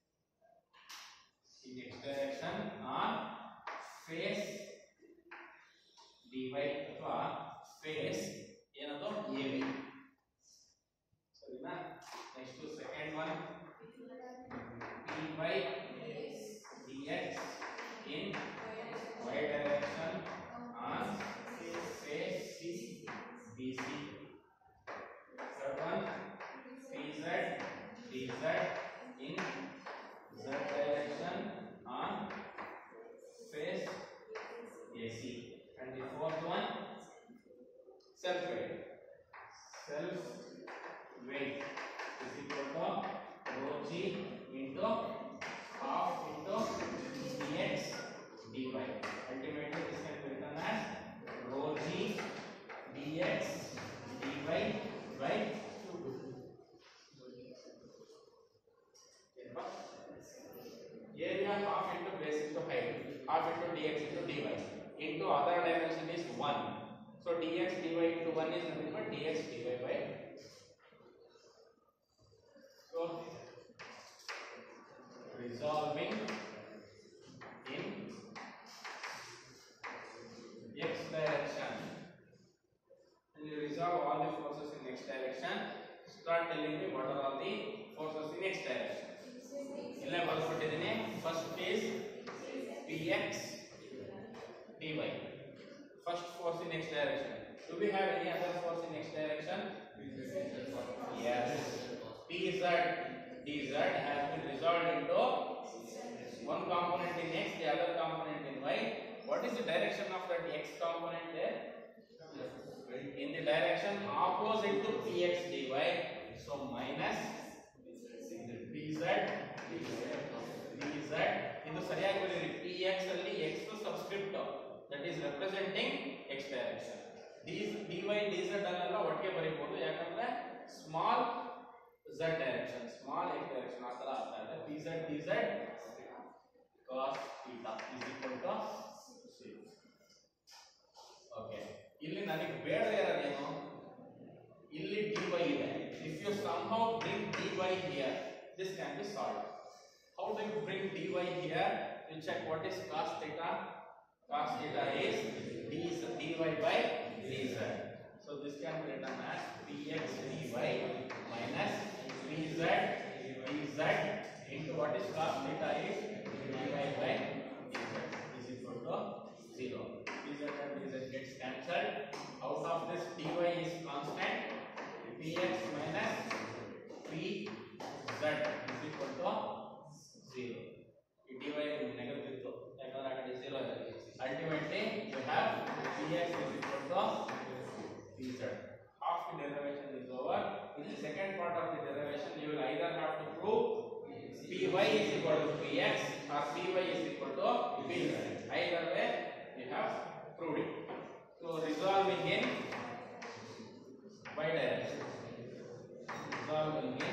in x direction on face dy ಅಥವಾ face ಏನದು A B. ಸರಿನಾ? Next second one Py dx in y direction on face B C. Third one A C. And the fourth one, self weight. Self weight is equal to rho G into half into dx dy. Ultimately, this can be written as rho G dx dy by two. Area half into base into height, half into dx into dy. Into other dimension is one. So dx dy into one is nothing but dx dy by. So resolving in x direction. And you resolve all the forces in x direction. Start telling me what are all the forces in x direction. First is px dy. First force in x direction. Do we have any other force in x direction? Yes. Pz dz has been resolved into one component in x, the other component in y. What is the direction of that x component there? In the direction opposite to px dy. So minus dz dz into ಸರಿಯಾಗಿ ಬರೆಯಿರಿ px ಅಲ್ಲಿ x subscript that is representing x direction. These dy dz ಅಲ್ಲೆಲ್ಲ ಒಟ್ಟಿಗೆ ಬರೀಬಹುದು ಯಾಕಂದ್ರೆ small z direction small x direction ಆ ತರ ಆಗ್ತಾ ಇದೆ. pz dz cos theta is equal to zero. Okay, ಇಲ್ಲಿ ನನಗೆ ಬೇಡ ಇರೋದೇನು, ಇಲ್ಲಿ dy ಇದೆ. If you somehow bring dy here, this can be solved. How do you bring dy here? You check what is cos theta. Cos theta is dy by dz. So this can be written as px dy minus pz dz into what is cos theta is dy by dz is equal to zero. Pz and dz gets cancelled. Out of this dy is constant. Px minus pz is equal to zero. dy is negative two. zero. Ultimately, you have px is equal to pz. Half the derivation is over. In the second part of the derivation, you will either have to prove py is equal to px or py is equal to pz. Either way, you have proved it. So, resolving in y direction. Resolving in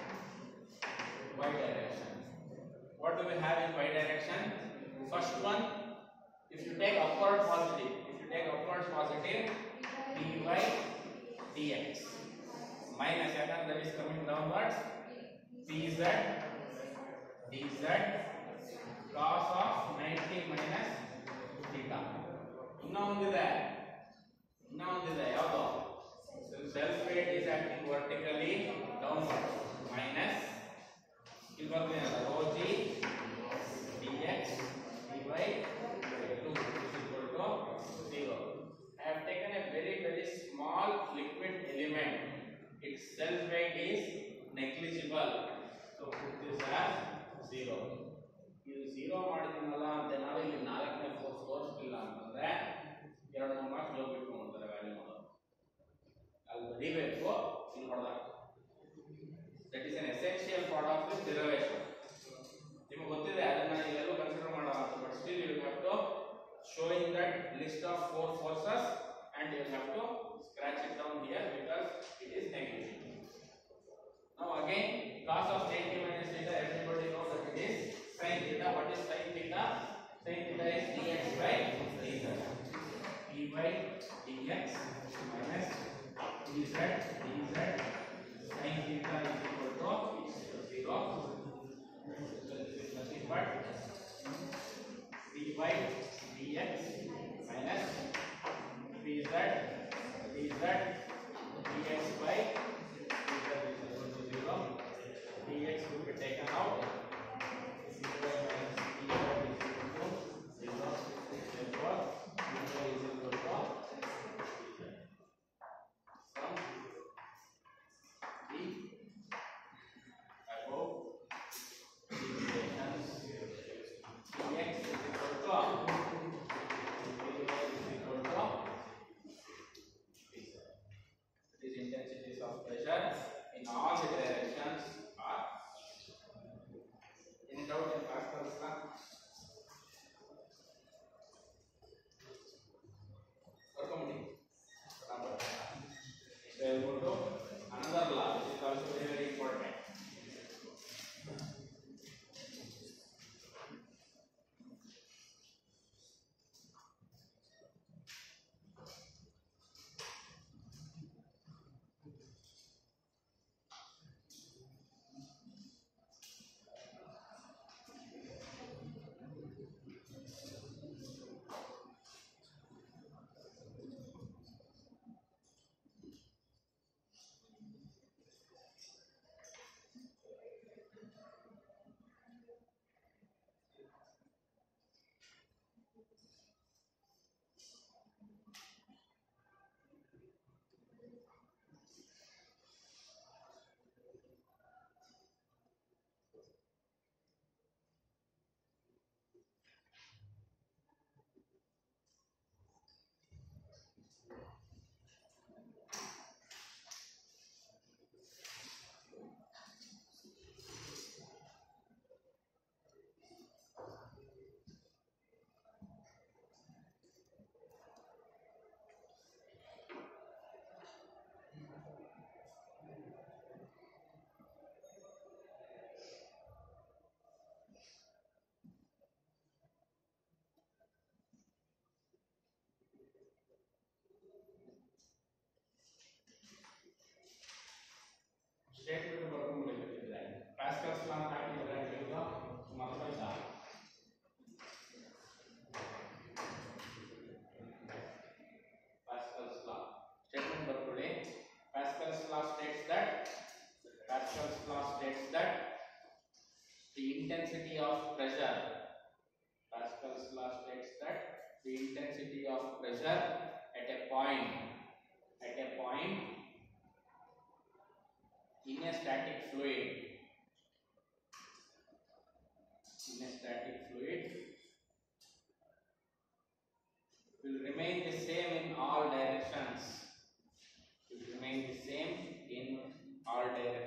y direction. What do we have in y direction? First one, if you take upward positive, if you take upward positive, dy dx minus again that is coming downwards, pz dz cos of ninety minus theta. ಇನ್ನೂ ಒಂದಿದೆ ಇನ್ನೂ ಒಂದಿದೆ ಯಾವುದು? Self weight is acting vertically downward minus ಇಲ್ಲಿ ಬರ್ತೇನೆ rho g dx dy by two is equal to zero. I have taken a very very small liquid element. Its self weight is negligible. So put this as zero. ಇದು zero ಮಾಡಿದ್ನಲ್ಲ ಅಂತ ನಾವು ಇಲ್ಲಿ ನಾಲ್ಕನೇ force ತೋರಿಸ್ತಿಲ್ಲ ಅಂತಂದ್ರೆ ಎರಡು ಮೂರು marks ಲೋಗ್ ಬಿಟ್ಟು ಮಾಡ್ತಾರೆ ವ್ಯಾಲ್ಯೂ ಮಾಡೋದು. ಅಲ್ಲಿ ಬರೀಬೇಕು ಇಲ್ಲಿ ಹೊಡೆದಾಗ. That is an essential part of this derivation. ನಿಮಗೆ ಗೊತ್ತಿದೆ ಅದನ್ನ ಇಲ್ಲೆಲ್ಲೂ ಕನ್ಸಿಡರ್ ಮಾಡಲ್ಲ ಅಂತ, but still you have to showing that list of four forces and you have to scratch it down here because it is negligible. Now again, cos of ninety minus theta, everybody knows that it is sin theta. What is sin theta? Sin theta is dx by dz. d by dx minus dz dz sin theta is equal to zero. This is nothing but dy dx minus pz dz dx by dz is equal to zero. Dx will be taken out. Dy minus dz is equal to zero. Therefore of pressure at a point at a point in a static fluid in a static fluid will remain the same in all directions will remain the same in all directions